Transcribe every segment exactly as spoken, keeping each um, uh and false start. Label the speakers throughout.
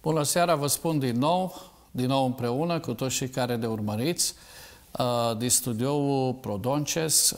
Speaker 1: Bună seara, vă spun din nou, din nou împreună cu toți cei care ne urmăriți din studioul Prodonces.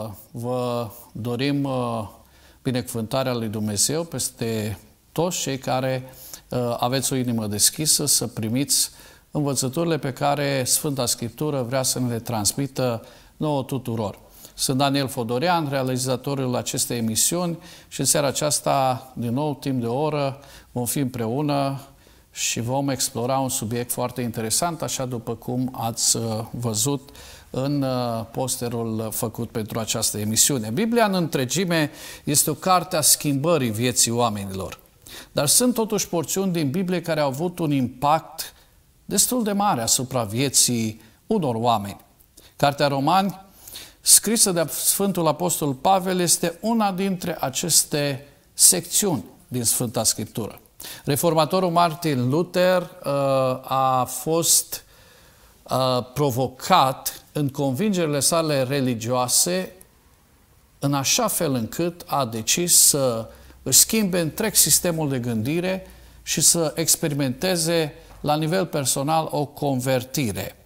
Speaker 1: Vă dorim binecuvântarea lui Dumnezeu peste toți cei care aveți o inimă deschisă să primiți învățăturile pe care Sfânta Scriptură vrea să ne le transmită nouă tuturor. Sunt Daniel Fodorian, realizatorul acestei emisiuni, și în seara aceasta, din nou, timp de o oră, vom fi împreună și vom explora un subiect foarte interesant, așa după cum ați văzut în posterul făcut pentru această emisiune. Biblia în întregime este o carte a schimbării vieții oamenilor. Dar sunt totuși porțiuni din Biblie care au avut un impact destul de mare asupra vieții unor oameni. Cartea Romani, scrisă de Sfântul Apostol Pavel, este una dintre aceste secțiuni din Sfânta Scriptură. Reformatorul Martin Luther uh, a fost uh, provocat în convingerile sale religioase în așa fel încât a decis să își schimbe întreg sistemul de gândire și să experimenteze la nivel personal o convertire.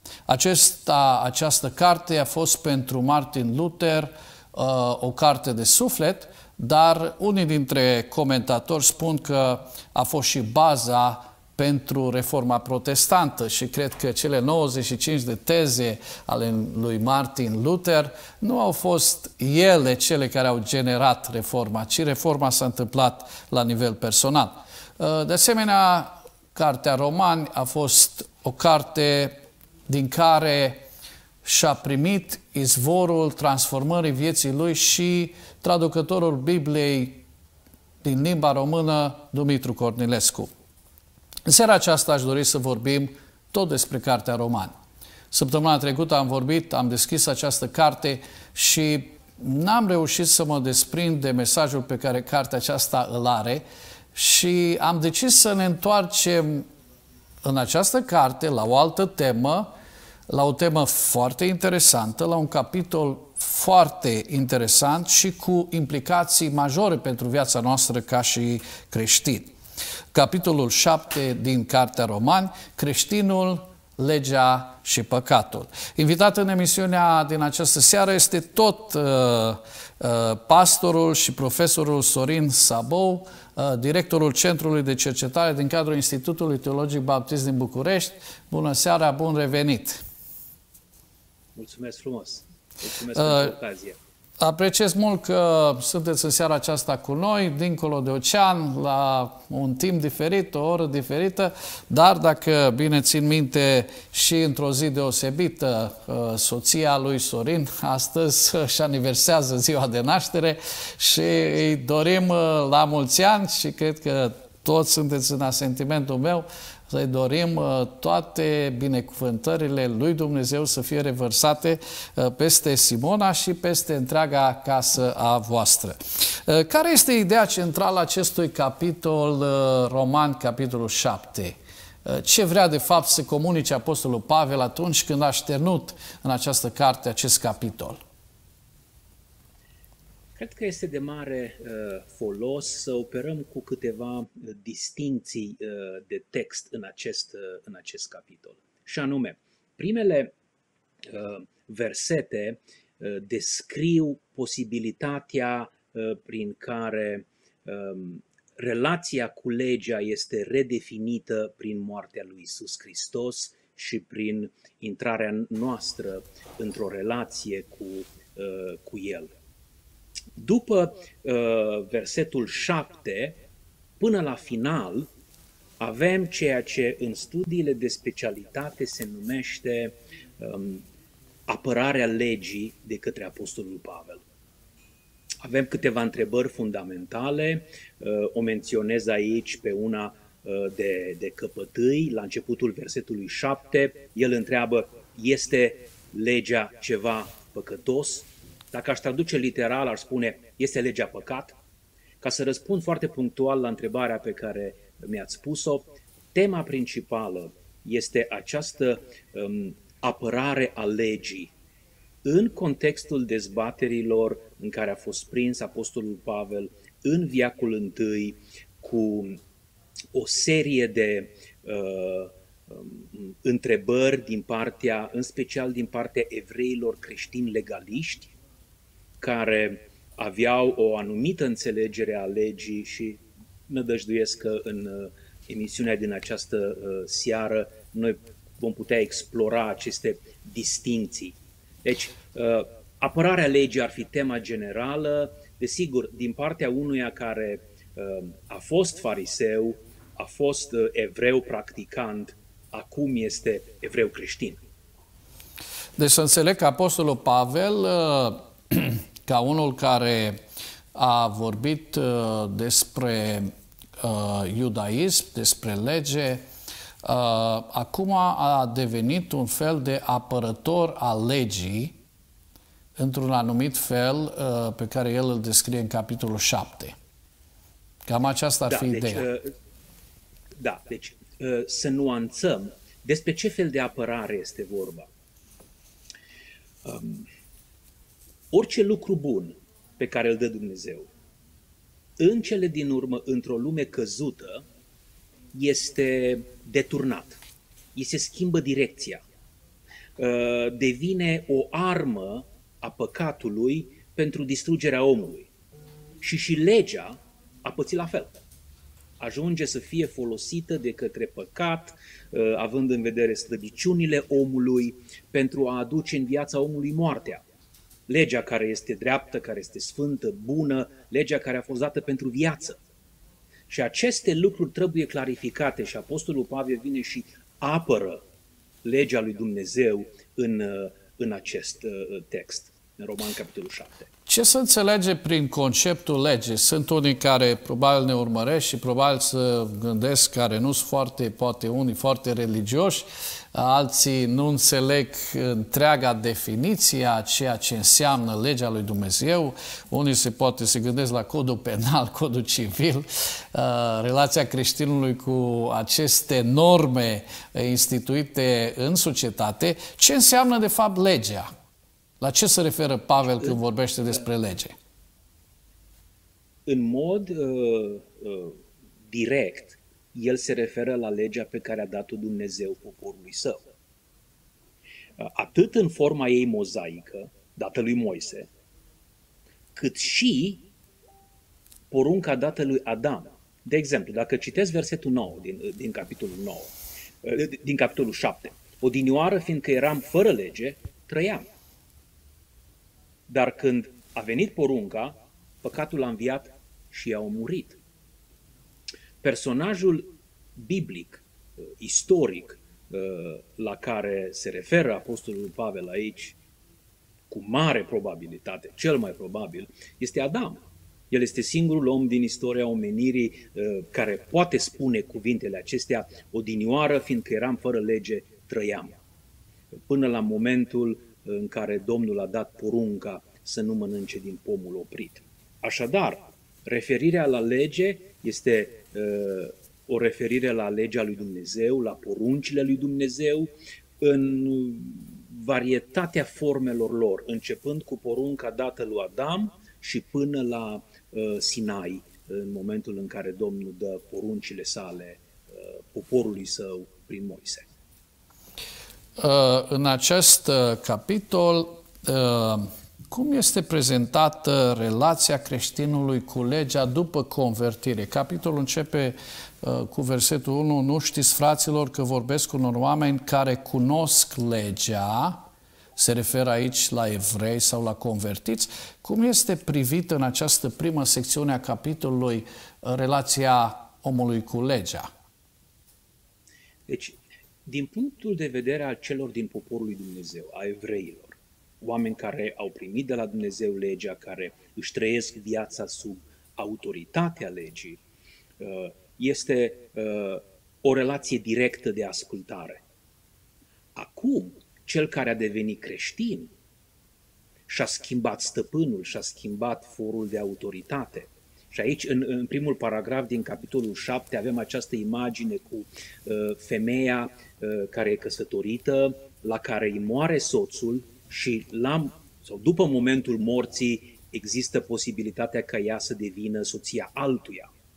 Speaker 1: Acesta, această carte a fost pentru Martin Luther uh, o carte de suflet, dar unii dintre comentatori spun că a fost și baza pentru Reforma Protestantă și cred că cele nouăzeci și cinci de teze ale lui Martin Luther nu au fost ele cele care au generat Reforma, ci Reforma s-a întâmplat la nivel personal. De asemenea, Cartea Romani a fost o carte din care și-a primit izvorul transformării vieții lui și traducătorul Bibliei din limba română, Dumitru Cornilescu. În seara aceasta aș dori să vorbim tot despre Cartea Romani. Săptămâna trecută am vorbit, am deschis această carte și n-am reușit să mă desprind de mesajul pe care cartea aceasta îl are și am decis să ne întoarcem în această carte la o altă temă, la o temă foarte interesantă, la un capitol foarte interesant și cu implicații majore pentru viața noastră ca și creștini. Capitolul șapte din Cartea Romani, creștinul, legea și păcatul. Invitat în emisiunea din această seară este tot uh, uh, pastorul și profesorul Sorin Sabou, uh, directorul Centrului de Cercetare din cadrul Institutului Teologic Baptist din București. Bună seara, bun revenit!
Speaker 2: Mulțumesc frumos! Mulțumesc uh, pentru ocazie!
Speaker 1: Apreciez mult că sunteți în seara aceasta cu noi, dincolo de ocean, la un timp diferit, o oră diferită, dar dacă bine țin minte și într-o zi deosebită, soția lui Sorin astăzi își aniversează ziua de naștere și îi dorim la mulți ani și cred că toți sunteți în asentimentul meu, să-i dorim toate binecuvântările lui Dumnezeu să fie revărsate peste Simona și peste întreaga casă a voastră. Care este ideea centrală a acestui capitol Roman, capitolul șapte? Ce vrea de fapt să comunice Apostolul Pavel atunci când a așternut în această carte acest capitol?
Speaker 2: Cred că este de mare uh, folos să operăm cu câteva uh, distincții uh, de text în acest, uh, în acest capitol. Și anume, primele uh, versete uh, descriu posibilitatea uh, prin care uh, relația cu legea este redefinită prin moartea lui Iisus Hristos și prin intrarea noastră într-o relație cu, uh, cu El. După uh, versetul șapte, până la final, avem ceea ce în studiile de specialitate se numește um, apărarea legii de către Apostolul Pavel. Avem câteva întrebări fundamentale, uh, o menționez aici pe una uh, de, de căpătâi, la începutul versetului șapte, el întreabă, este legea ceva păcătos? Dacă aș traduce literal, ar spune, este legea păcat? Ca să răspund foarte punctual la întrebarea pe care mi-ați spus-o, tema principală este această um, apărare a legii în contextul dezbaterilor în care a fost prins Apostolul Pavel în veacul întâi cu o serie de uh, um, întrebări din partea, în special din partea evreilor creștini legaliști, care aveau o anumită înțelegere a legii și nădăjduiesc că în uh, emisiunea din această uh, seară noi vom putea explora aceste distincții. Deci, uh, apărarea legii ar fi tema generală, desigur, din partea unuia care uh, a fost fariseu, a fost uh, evreu practicant, acum este evreu creștin.
Speaker 1: Deci să înțeleg că Apostolul Pavel, uh, ca unul care a vorbit uh, despre uh, iudaism, despre lege, uh, acum a devenit un fel de apărător al legii, într-un anumit fel uh, pe care el îl descrie în capitolul șapte. Cam aceasta ar
Speaker 2: da,
Speaker 1: fi
Speaker 2: deci,
Speaker 1: ideea.
Speaker 2: Uh, da, deci uh, să nuanțăm despre ce fel de apărare este vorba. Um, orice lucru bun pe care îl dă Dumnezeu, în cele din urmă, într-o lume căzută, este deturnat. I se schimbă direcția. Uh, devine o armă a păcatului pentru distrugerea omului. Și și legea a pățit la fel. Ajunge să fie folosită de către păcat, având în vedere slăbiciunile omului, pentru a aduce în viața omului moartea. Legea care este dreaptă, care este sfântă, bună, legea care a fost dată pentru viață. Și aceste lucruri trebuie clarificate și Apostolul Pavel vine și apără legea lui Dumnezeu în, în acest text, în Roman, capitolul șapte.
Speaker 1: Ce se înțelege prin conceptul lege? Sunt unii care probabil ne urmăresc și probabil să gândesc, care nu sunt foarte, poate unii foarte religioși, alții nu înțeleg întreaga definiție a ceea ce înseamnă legea lui Dumnezeu. Unii se poate se gândesc la codul penal, codul civil, relația creștinului cu aceste norme instituite în societate. Ce înseamnă de fapt legea? La ce se referă Pavel când vorbește despre lege?
Speaker 2: În mod uh, uh, direct, el se referă la legea pe care a dat-o Dumnezeu poporului său. Uh, atât în forma ei mozaică, dată lui Moise, cât și porunca dată lui Adam. De exemplu, dacă citesc versetul nouă din, din capitolul nouă, uh, din capitolul șapte, odinioară, fiindcă eram fără lege, trăiam. Dar când a venit porunca, păcatul a înviat și a omurit. Personajul biblic, istoric, la care se referă Apostolul Pavel aici, cu mare probabilitate, cel mai probabil, este Adam. El este singurul om din istoria omenirii care poate spune cuvintele acestea, odinioară, fiindcă eram fără lege, trăiam. Până la momentul în care Domnul a dat porunca să nu mănânce din pomul oprit. Așadar, referirea la lege este uh, o referire la legea lui Dumnezeu, la poruncile lui Dumnezeu, în varietatea formelor lor, începând cu porunca dată lui Adam și până la uh, Sinai, în momentul în care Domnul dă poruncile sale uh, poporului său prin Moise.
Speaker 1: În acest capitol, cum este prezentată relația creștinului cu legea după convertire? Capitolul începe cu versetul unu, nu știți, fraților, că vorbesc cu unor oameni care cunosc legea, se referă aici la evrei sau la convertiți. Cum este privită în această primă secțiune a capitolului relația omului cu legea?
Speaker 2: Deci, din punctul de vedere al celor din poporul lui Dumnezeu, a evreilor, oameni care au primit de la Dumnezeu legea, care își trăiesc viața sub autoritatea legii, este o relație directă de ascultare. Acum, cel care a devenit creștin și-a schimbat stăpânul, și-a schimbat forul de autoritate. Și aici, în, în primul paragraf din capitolul șapte, avem această imagine cu uh, femeia uh, care e căsătorită, la care îi moare soțul și la, sau după momentul morții există posibilitatea ca ea să devină soția altuia.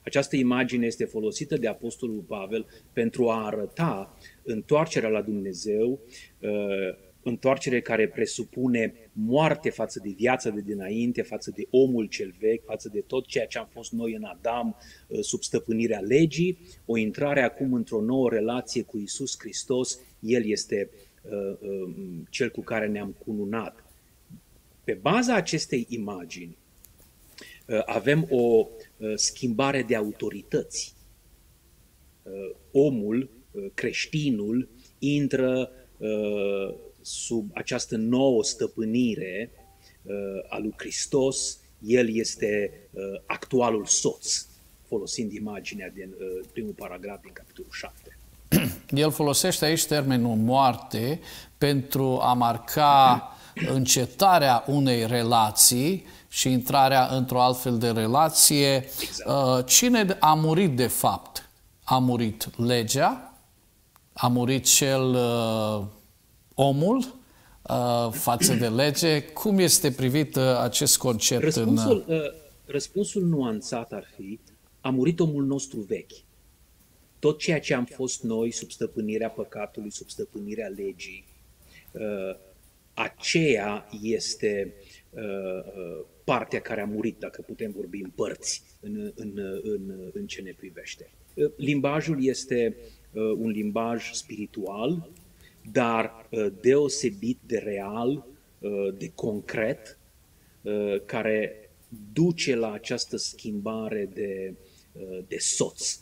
Speaker 2: Această imagine este folosită de Apostolul Pavel pentru a arăta întoarcerea la Dumnezeu, întoarcere care presupune moarte față de viața de dinainte, față de omul cel vechi, față de tot ceea ce am fost noi în Adam sub stăpânirea legii, o intrare acum într-o nouă relație cu Iisus Hristos. El este uh, uh, cel cu care ne-am cununat. Pe baza acestei imagini uh, avem o uh, schimbare de autorități. Uh, omul, uh, creștinul, intră uh, sub această nouă stăpânire uh, a lui Hristos. El este uh, actualul soț, folosind imaginea din uh, primul paragraf din capitolul șapte.
Speaker 1: El folosește aici termenul moarte pentru a marca încetarea unei relații și intrarea într-o altfel de relație. Exact. Cine a murit de fapt? A murit legea? A murit cel omul uh, față de lege? Cum este privit uh, acest concept?
Speaker 2: Răspunsul,
Speaker 1: în...
Speaker 2: uh, răspunsul nuanțat ar fi: a murit omul nostru vechi. Tot ceea ce am fost noi sub stăpânirea păcatului, sub stăpânirea legii, uh, aceea este uh, partea care a murit, dacă putem vorbi în părți, în, în, în, în ce ne privește. Uh, limbajul este uh, un limbaj spiritual, dar uh, deosebit de real, uh, de concret, uh, care duce la această schimbare de, uh, de soț.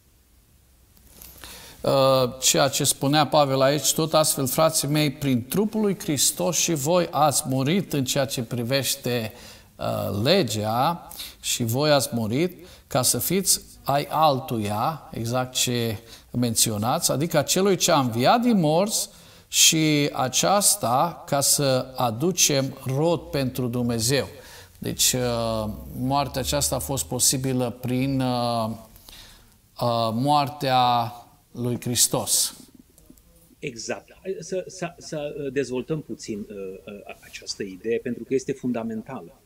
Speaker 1: Ceea ce spunea Pavel aici, tot astfel, frații mei, prin trupul lui Hristos și voi ați murit în ceea ce privește uh, legea și voi ați murit ca să fiți ai altuia, exact ce menționați, adică celui ce a înviat din morți, și aceasta ca să aducem rod pentru Dumnezeu. Deci uh, moartea aceasta a fost posibilă prin uh, uh, moartea lui Hristos.
Speaker 2: Exact. Să, să, să dezvoltăm puțin uh, această idee, pentru că este fundamentală.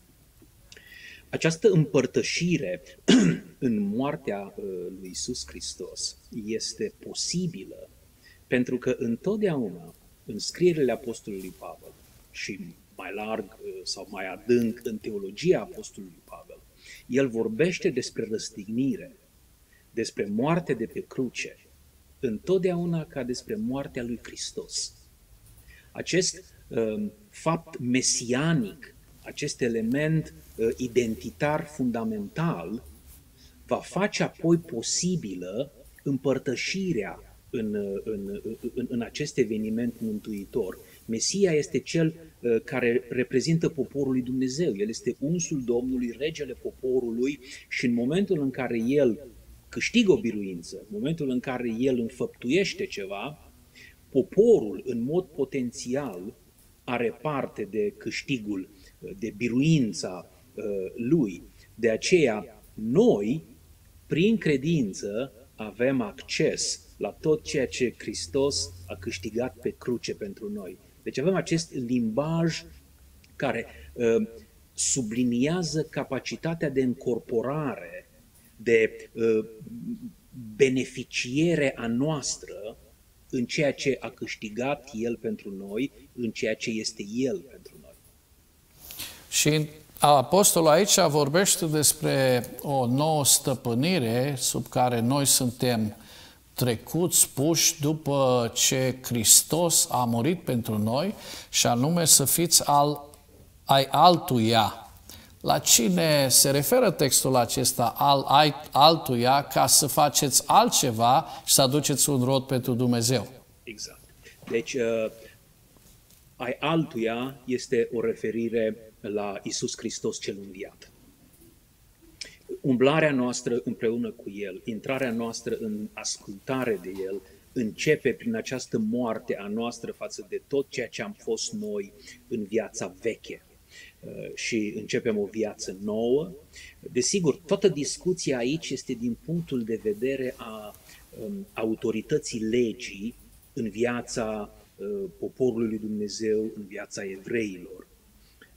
Speaker 2: Această împărtășire în moartea uh, lui Iisus Hristos este posibilă pentru că întotdeauna în scrierile Apostolului Pavel și mai larg uh, sau mai adânc în teologia Apostolului Pavel, el vorbește despre răstignire, despre moarte de pe cruce, întotdeauna ca despre moartea lui Hristos. Acest uh, fapt mesianic, acest element uh, identitar fundamental, va face apoi posibilă împărtășirea în, în, în, în acest eveniment mântuitor. Mesia este cel uh, care reprezintă poporul lui Dumnezeu. El este unsul Domnului, regele poporului, și în momentul în care el câștigă o biruință, în momentul în care el înfăptuiește ceva, poporul, în mod potențial, are parte de câștigul, de biruința uh, lui. De aceea, noi, prin credință, avem acces la tot ceea ce Hristos a câștigat pe cruce pentru noi. Deci avem acest limbaj care uh, subliniază capacitatea de încorporare, de uh, beneficiere a noastră în ceea ce a câștigat El pentru noi, în ceea ce este El pentru noi.
Speaker 1: Și apostolul aici vorbește despre o nouă stăpânire sub care noi suntem trecuți, puși după ce Hristos a murit pentru noi, și anume să fiți al, ai altuia. La cine se referă textul acesta, al altuia, ca să faceți altceva și să aduceți un rod pentru Dumnezeu?
Speaker 2: Exact. Deci, uh, ai altuia este o referire la Iisus Hristos cel înviat. Umblarea noastră împreună cu El, intrarea noastră în ascultare de El, începe prin această moarte a noastră față de tot ceea ce am fost noi în viața veche. Și începem o viață nouă. Desigur, toată discuția aici este din punctul de vedere a um, autorității legii în viața uh, poporului lui Dumnezeu, în viața evreilor.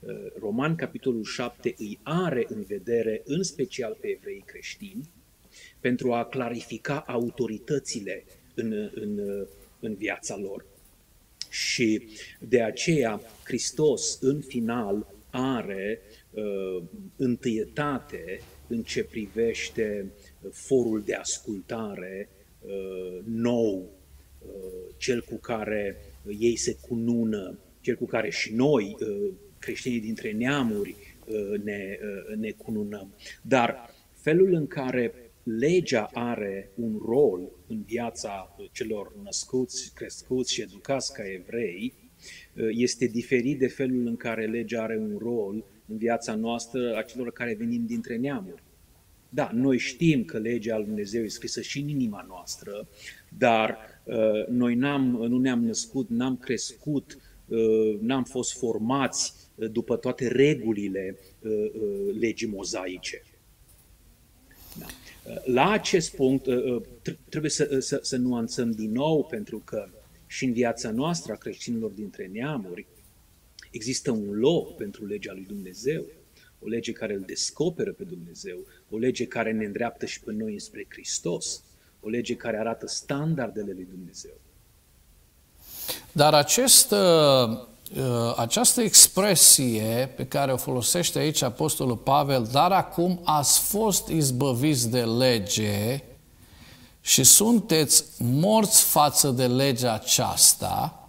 Speaker 2: Roman, capitolul șapte, îi are în vedere, în special pe evrei creștini, pentru a clarifica autoritățile în, în, în viața lor. Și de aceea Hristos, în final, are uh, întâietate în ce privește forul de ascultare uh, nou, uh, cel cu care ei se cunună, cel cu care și noi, uh, creștinii dintre neamuri, uh, ne, uh, ne cununăm. Dar felul în care legea are un rol în viața celor născuți, crescuți și educați ca evrei este diferit de felul în care legea are un rol în viața noastră a celor care venim dintre neamuri. Da, noi știm că legea lui Dumnezeu e scrisă și în inima noastră, dar uh, noi n-am, nu ne-am născut, n-am crescut, uh, n-am fost formați uh, după toate regulile uh, uh, legii mozaice. Da. La acest punct trebuie să, să, să nuanțăm din nou, pentru că și în viața noastră a creștinilor dintre neamuri există un loc pentru legea lui Dumnezeu, o lege care îl descoperă pe Dumnezeu, o lege care ne îndreaptă și pe noi spre Hristos, o lege care arată standardele lui Dumnezeu.
Speaker 1: Dar acest, această expresie pe care o folosește aici Apostolul Pavel, dar acum ați fost izbăviți de lege și sunteți morți față de legea aceasta,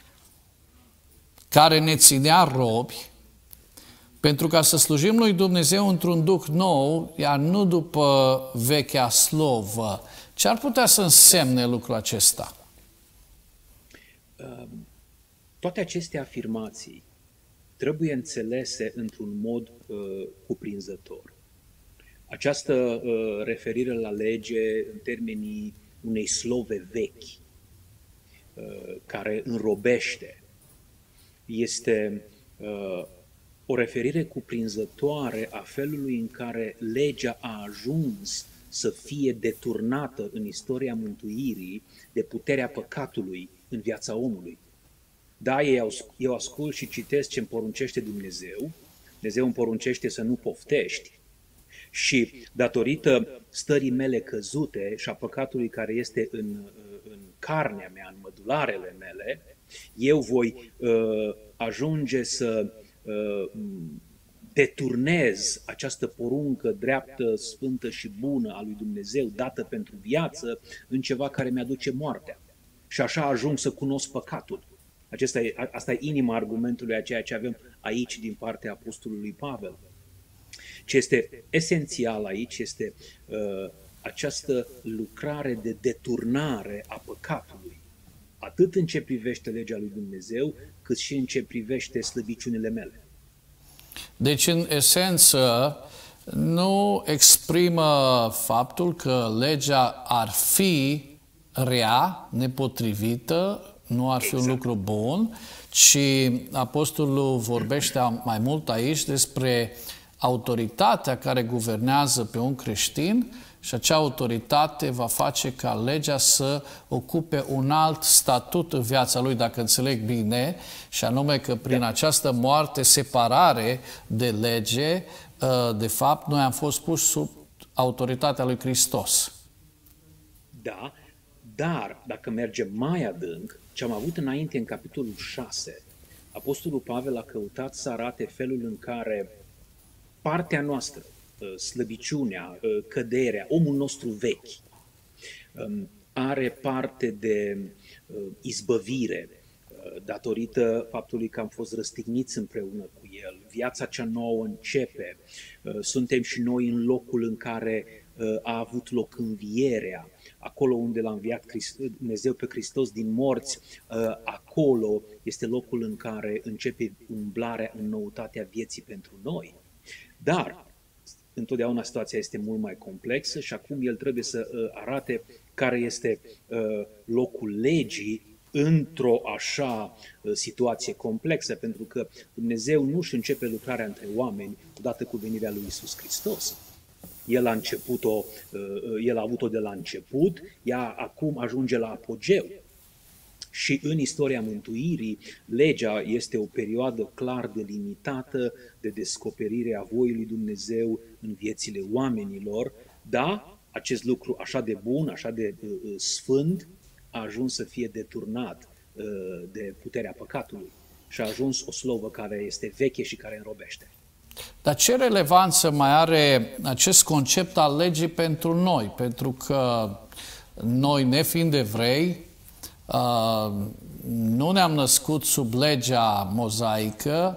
Speaker 1: care ne ținea robi, pentru ca să slujim lui Dumnezeu într-un duh nou, iar nu după vechea slovă. Ce ar putea să însemne lucrul acesta?
Speaker 2: Toate aceste afirmații trebuie înțelese într-un mod uh, cuprinzător. Această uh, referire la lege în termenii unei slove vechi, uh, care înrobește, este uh, o referire cuprinzătoare a felului în care legea a ajuns să fie deturnată în istoria mântuirii de puterea păcatului în viața omului. Da, eu ascult și citesc ce îmi poruncește Dumnezeu. Dumnezeu îmi poruncește să nu poftești. Și datorită stării mele căzute și a păcatului care este în, în carnea mea, în mădularele mele, eu voi uh, ajunge să uh, deturnez această poruncă dreaptă, sfântă și bună a lui Dumnezeu, dată pentru viață, în ceva care mi-aduce moartea. Și așa ajung să cunosc păcatul. Acesta e, asta e inima argumentului a ceea ce avem aici din partea Apostolului Pavel. Ce este esențial aici este uh, această lucrare de deturnare a păcatului, atât în ce privește legea lui Dumnezeu, cât și în ce privește slăbiciunile mele.
Speaker 1: Deci, în esență, nu exprimă faptul că legea ar fi rea, nepotrivită, nu ar fi exact. Un lucru bun, ci Apostolul vorbește mai mult aici despre autoritatea care guvernează pe un creștin și acea autoritate va face ca legea să ocupe un alt statut în viața lui, dacă înțeleg bine, și anume că prin da. Această moarte, separare de lege, de fapt, noi am fost puși sub autoritatea lui Hristos.
Speaker 2: Da, dar dacă mergem mai adânc, ce am avut înainte în capitolul șase, Apostolul Pavel a căutat să arate felul în care partea noastră, slăbiciunea, căderea, omul nostru vechi, are parte de izbăvire datorită faptului că am fost răstigniți împreună cu El. Viața cea nouă începe. Suntem și noi în locul în care a avut loc învierea. Acolo unde l-a înviat Dumnezeu pe Hristos din morți, acolo este locul în care începe umblarea în noutatea vieții pentru noi. Dar întotdeauna situația este mult mai complexă și acum el trebuie să arate care este locul legii într-o așa situație complexă, pentru că Dumnezeu nu își începe lucrarea între oameni odată cu venirea lui Iisus Hristos. El a început-o, el a avut-o de la început, ea acum ajunge la apogeu. Și în istoria mântuirii, legea este o perioadă clar delimitată de descoperire a voii lui Dumnezeu în viețile oamenilor. Da, acest lucru așa de bun, așa de uh, sfânt, a ajuns să fie deturnat uh, de puterea păcatului și a ajuns o slovă care este veche și care înrobește.
Speaker 1: Dar ce relevanță mai are acest concept al legii pentru noi? Pentru că noi, nefiind evrei, nu ne-am născut sub legea mozaică.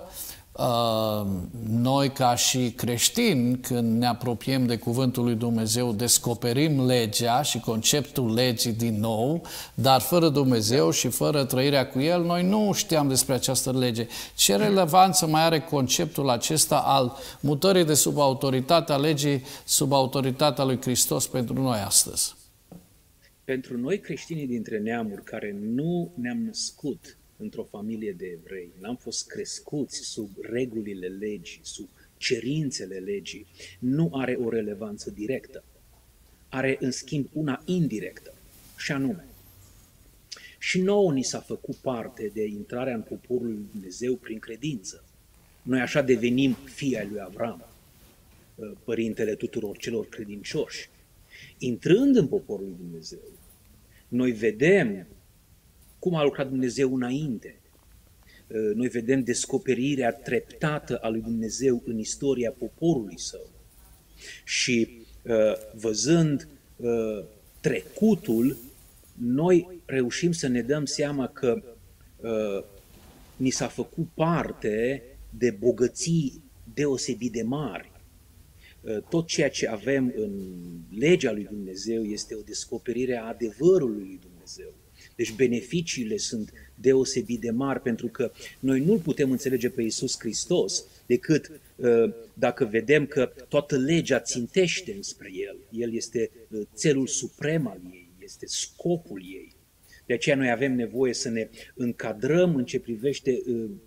Speaker 1: Noi, ca și creștini, când ne apropiem de Cuvântul lui Dumnezeu, descoperim legea și conceptul legii din nou, dar fără Dumnezeu și fără trăirea cu El, noi nu știam despre această lege. Ce relevanță mai are conceptul acesta al mutării de sub autoritatea legii, sub autoritatea lui Hristos pentru noi astăzi?
Speaker 2: Pentru noi creștinii dintre neamuri care nu ne-am născut într-o familie de evrei, n-am fost crescuți sub regulile legii, sub cerințele legii, nu are o relevanță directă. Are, în schimb, una indirectă, și anume, și nouă ni s-a făcut parte de intrarea în poporul lui Dumnezeu prin credință. Noi așa devenim fii ai lui Avram, părintele tuturor celor credincioși. Intrând în poporul lui Dumnezeu, noi vedem cum a lucrat Dumnezeu înainte. Noi vedem descoperirea treptată a lui Dumnezeu în istoria poporului său. Și văzând trecutul, noi reușim să ne dăm seama că ni s-a făcut parte de bogății deosebit de mari. Tot ceea ce avem în legea lui Dumnezeu este o descoperire a adevărului lui Dumnezeu. Deci beneficiile sunt deosebit de mari, pentru că noi nu-L putem înțelege pe Iisus Hristos decât dacă vedem că toată legea țintește înspre El. El este țelul suprem al ei, este scopul ei. De aceea noi avem nevoie să ne încadrăm în ce privește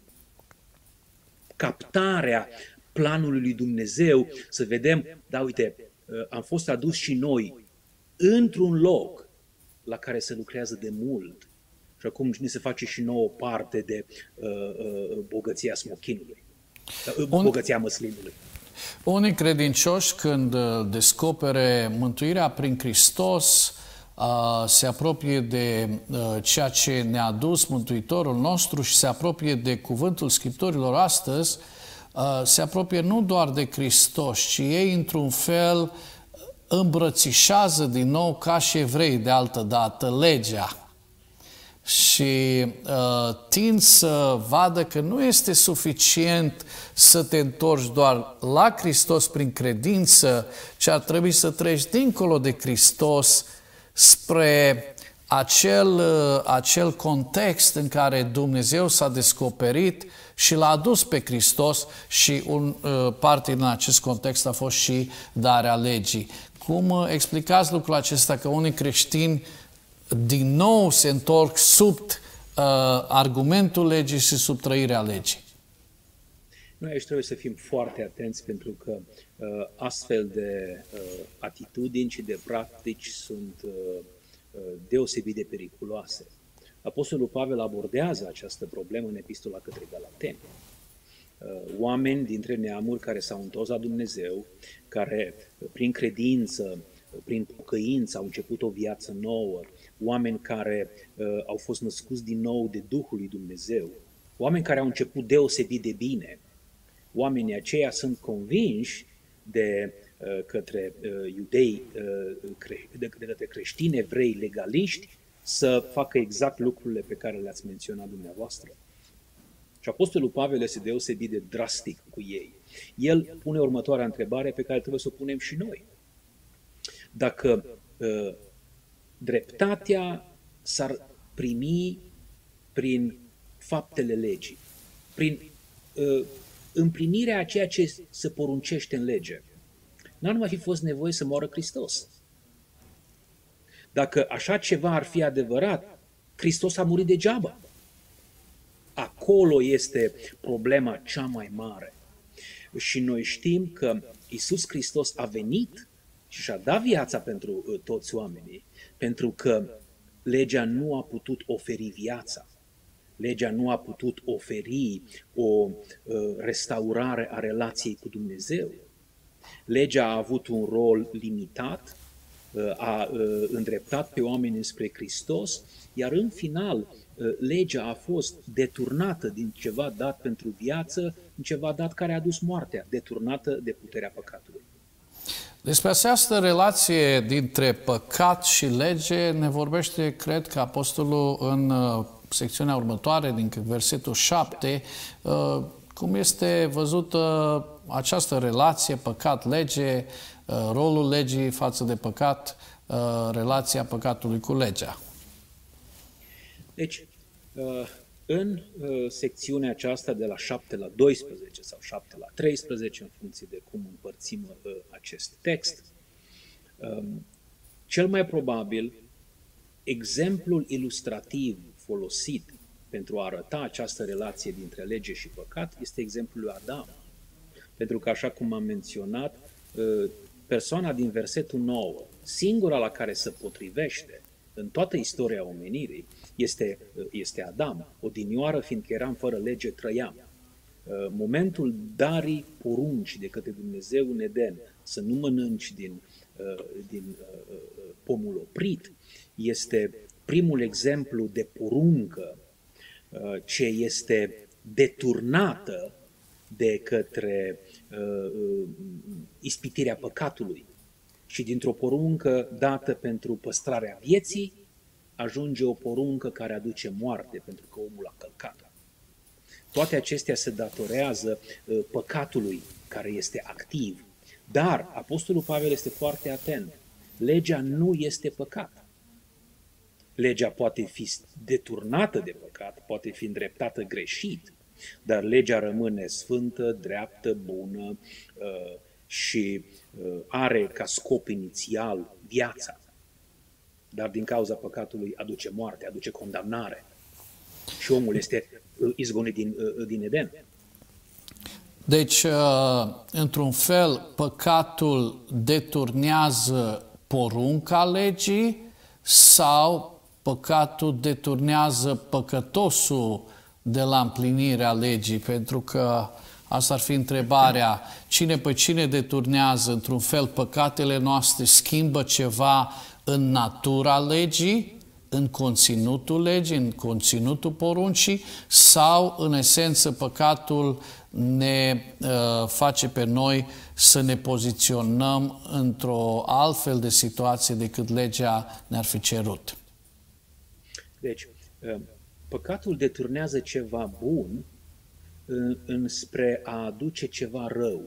Speaker 2: captarea planului lui Dumnezeu, să vedem, da, uite, am fost adus și noi într-un loc la care se lucrează de mult și acum ne se face și nouă parte de uh, uh, bogăția smochinului, uh, bogăția măslinului.
Speaker 1: Unii credincioși, când descopere mântuirea prin Hristos, uh, se apropie de uh, ceea ce ne-a adus Mântuitorul nostru și se apropie de cuvântul Scripturilor astăzi, uh, se apropie nu doar de Hristos, ci ei, într-un fel, îmbrățișează din nou, ca și evrei de altă dată, legea și uh, tind să vadă că nu este suficient să te întorci doar la Hristos prin credință, ci ar trebui să treci dincolo de Hristos spre acel, uh, acel context în care Dumnezeu s-a descoperit și l-a adus pe Hristos și un, uh, parte din acest context a fost și darea legii. Cum explicați lucrul acesta, că unii creștini din nou se întorc sub uh, argumentul legii și sub trăirea legii?
Speaker 2: Noi aici trebuie să fim foarte atenți, pentru că uh, astfel de uh, atitudini și de practici sunt uh, uh, deosebit de periculoase. Apostolul Pavel abordează această problemă în Epistola către Galateni. Oameni dintre neamuri care s-au întors la Dumnezeu, care prin credință, prin pocăință au început o viață nouă, oameni care uh, au fost născuți din nou de Duhul lui Dumnezeu, oameni care au început deosebit de bine. Oamenii aceia sunt convinși de uh, către uh, iudei, uh, cre- de, de către creștini evrei legaliști, să facă exact lucrurile pe care le-ați menționat dumneavoastră. Și Apostolul Pavel este deosebit de drastic cu ei. El pune următoarea întrebare pe care trebuie să o punem și noi. Dacă uh, dreptatea s-ar primi prin faptele legii, prin uh, împlinirea a ceea ce se poruncește în lege, n-ar mai fi fost nevoie să moară Hristos. Dacă așa ceva ar fi adevărat, Hristos a murit degeaba. Acolo este problema cea mai mare. Și noi știm că Iisus Hristos a venit și și-a dat viața pentru toți oamenii, pentru că legea nu a putut oferi viața. Legea nu a putut oferi o uh, restaurare a relației cu Dumnezeu. Legea a avut un rol limitat, uh, a uh, îndreptat pe oameni spre Hristos, iar în final uh, legea a fost deturnată din ceva dat pentru viață în ceva dat care a adus moartea, deturnată de puterea păcatului.
Speaker 1: Despre această relație dintre păcat și lege ne vorbește, cred că, Apostolul în secțiunea următoare, din versetul șapte, cum este văzută această relație păcat-lege, rolul legii față de păcat, relația păcatului cu legea.
Speaker 2: Deci, în secțiunea aceasta de la șapte la doisprezece sau șapte la treisprezece, în funcție de cum împărțim acest text, cel mai probabil, exemplul ilustrativ folosit pentru a arăta această relație dintre lege și păcat este exemplul lui Adam. Pentru că, așa cum am menționat, persoana din versetul nouă, singura la care se potrivește în toată istoria omenirii, este, este Adam. Odinioară, fiindcă eram fără lege, trăiam. Momentul darii porunci de către Dumnezeu în Eden, să nu mănânci din, din pomul oprit, este primul exemplu de poruncă ce este deturnată de către ispitirea păcatului. Și dintr-o poruncă dată pentru păstrarea vieții, ajunge o poruncă care aduce moarte, pentru că omul a călcat. Toate acestea se datorează păcatului care este activ. Dar Apostolul Pavel este foarte atent. Legea nu este păcat. Legea poate fi deturnată de păcat, poate fi îndreptată greșit, dar legea rămâne sfântă, dreaptă, bună și are ca scop inițial viața. Dar din cauza păcatului aduce moarte, aduce condamnare. Și omul este izgonit din, din Eden.
Speaker 1: Deci, într-un fel, păcatul deturnează porunca legii sau păcatul deturnează păcătosul de la împlinirea legii? Pentru că asta ar fi întrebarea. Cine pe cine deturnează? Într-un fel, păcatele noastre schimbă ceva în natura legii, în conținutul legii, în conținutul poruncii, sau, în esență, păcatul ne uh, face pe noi să ne poziționăm într-o altfel de situație decât legea ne-ar fi cerut?
Speaker 2: Deci, păcatul deturnează ceva bun înspre a aduce ceva rău.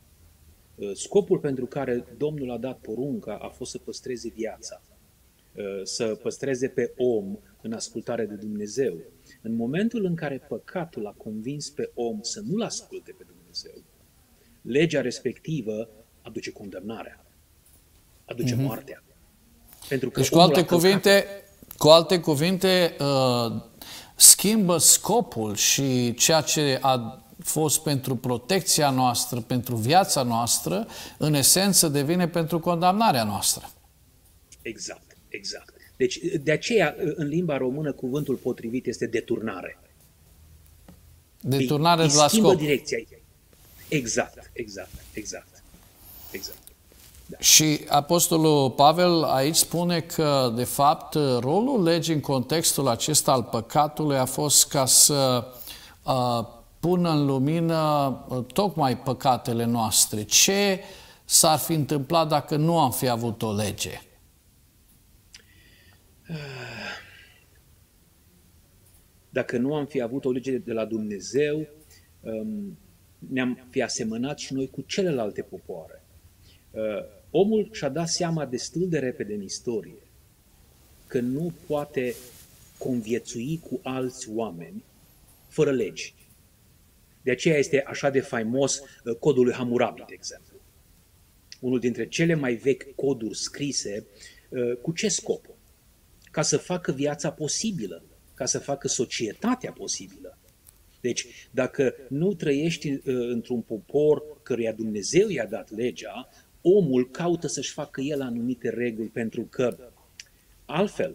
Speaker 2: Scopul pentru care Domnul a dat porunca a fost să păstreze viața, să păstreze pe om în ascultare de Dumnezeu. În momentul în care păcatul a convins pe om să nu-L asculte pe Dumnezeu, legea respectivă aduce condamnarea, aduce mm-hmm. moartea. Pentru că
Speaker 1: deci, cu alte cuvinte, cu alte cuvinte uh, schimbă scopul și ceea ce a fost pentru protecția noastră, pentru viața noastră, în esență devine pentru condamnarea noastră.
Speaker 2: Exact, exact. Deci, de aceea, în limba română, cuvântul potrivit este deturnare.
Speaker 1: Deturnare
Speaker 2: îi,
Speaker 1: de la
Speaker 2: îi schimbă
Speaker 1: scop.
Speaker 2: direcția. Exact, exact, exact, exact. Da.
Speaker 1: Și Apostolul Pavel aici spune că, de fapt, rolul legii în contextul acesta al păcatului a fost ca să uh, pună în lumină uh, tocmai păcatele noastre. Ce s-ar fi întâmplat dacă nu am fi avut o lege?
Speaker 2: Dacă nu am fi avut o lege de la Dumnezeu, um, ne-am fi asemănat și noi cu celelalte popoare. Uh, omul și-a dat seama destul de repede în istorie că nu poate conviețui cu alți oameni fără legi. De aceea este așa de faimos uh, codul lui Hammurabi, de exemplu. Unul dintre cele mai vechi coduri scrise, uh, cu ce scop? Ca să facă viața posibilă, ca să facă societatea posibilă. Deci, dacă nu trăiești uh, într-un popor căruia Dumnezeu i-a dat legea, omul caută să-și facă el anumite reguli, pentru că altfel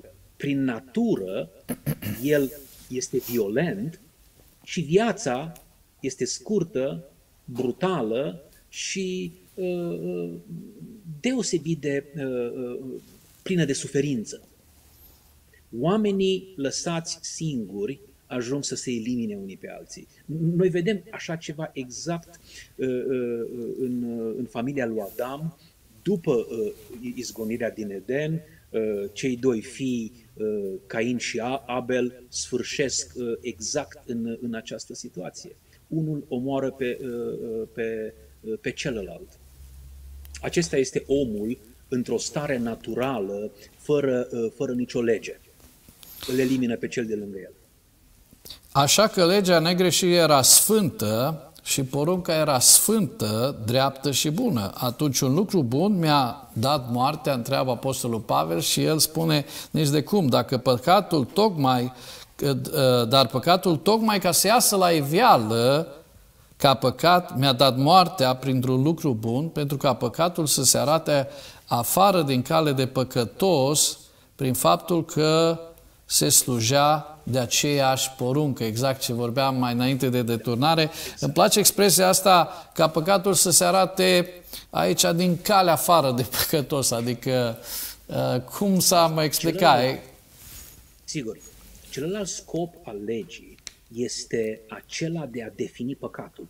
Speaker 2: prin natură, el este violent și viața este scurtă, brutală și uh, deosebit de uh, plină de suferință. Oamenii lăsați singuri ajung să se elimine unii pe alții. Noi vedem așa ceva exact uh, uh, în, în familia lui Adam, după uh, izgonirea din Eden, uh, cei doi fii, uh, Cain și Abel, sfârșesc uh, exact în, în această situație. Unul omoară pe, uh, pe, uh, pe celălalt. Acesta este omul într-o stare naturală, fără, uh, fără nicio lege. Îl elimină pe cel de lângă el.
Speaker 1: Așa că legea negreșirii era sfântă și porunca era sfântă, dreaptă și bună. Atunci un lucru bun mi-a dat moartea, întreabă Apostolul Pavel, și el spune nici de cum, dacă păcatul tocmai, dar păcatul tocmai ca să iasă la iveală, ca păcat mi-a dat moartea printr-un lucru bun, pentru ca păcatul să se arate afară din cale de păcătos, prin faptul că se slujea de aceeași poruncă, exact ce vorbeam mai înainte de deturnare. Îmi place expresia asta, ca păcatul să se arate aici din calea afară de păcătos, adică cum să mă explica?
Speaker 2: Celălalt, sigur, celălalt scop al legii este acela de a defini păcatul.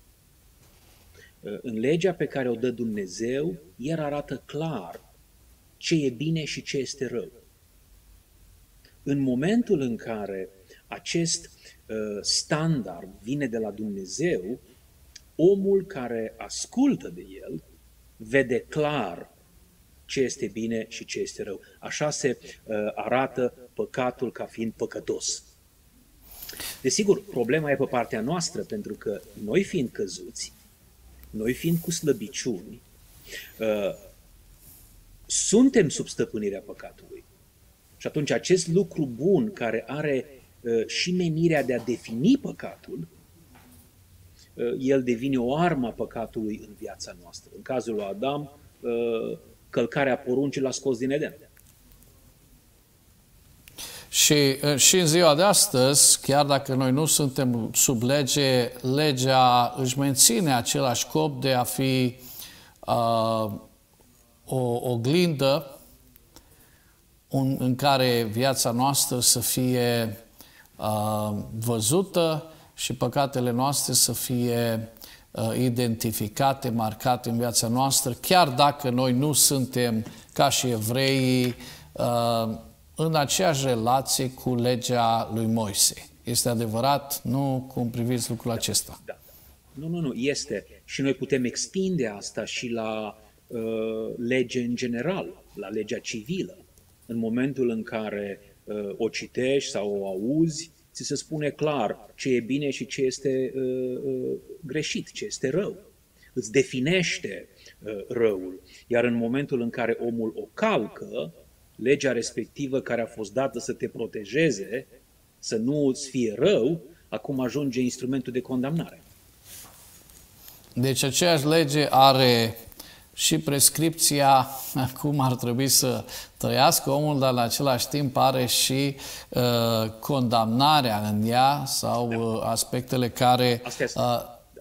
Speaker 2: În legea pe care o dă Dumnezeu, el arată clar ce e bine și ce este rău. În momentul în care acest uh, standard vine de la Dumnezeu, omul care ascultă de el vede clar ce este bine și ce este rău. Așa se uh, arată păcatul ca fiind păcătos. Desigur, problema e pe partea noastră, pentru că noi fiind căzuți, noi fiind cu slăbiciuni, uh, suntem sub stăpânirea păcatului. Și atunci acest lucru bun, care are uh, și menirea de a defini păcatul, uh, el devine o armă a păcatului în viața noastră. În cazul lui Adam, uh, călcarea poruncii l-a scos din Eden.
Speaker 1: Și, și în ziua de astăzi, chiar dacă noi nu suntem sub lege, legea își menține același scop de a fi uh, o oglindă un, în care viața noastră să fie uh, văzută și păcatele noastre să fie uh, identificate, marcate în viața noastră, chiar dacă noi nu suntem ca și evreii uh, în aceeași relație cu legea lui Moise. Este adevărat? Nu? Cum priviți lucrul
Speaker 2: da,
Speaker 1: acesta?
Speaker 2: Da. Nu, nu, nu, este. Și noi putem extinde asta și la uh, lege în general, la legea civilă. În momentul în care uh, o citești sau o auzi, ți se spune clar ce e bine și ce este uh, uh, greșit, ce este rău. Îți definește uh, răul. Iar în momentul în care omul o calcă, legea respectivă care a fost dată să te protejeze, să nu îți fie rău, acum ajunge instrumentul de condamnare.
Speaker 1: Deci aceeași lege are și prescripția cum ar trebui să trăiască omul, dar în același timp are și uh, condamnarea în ea sau da. uh, aspectele care uh,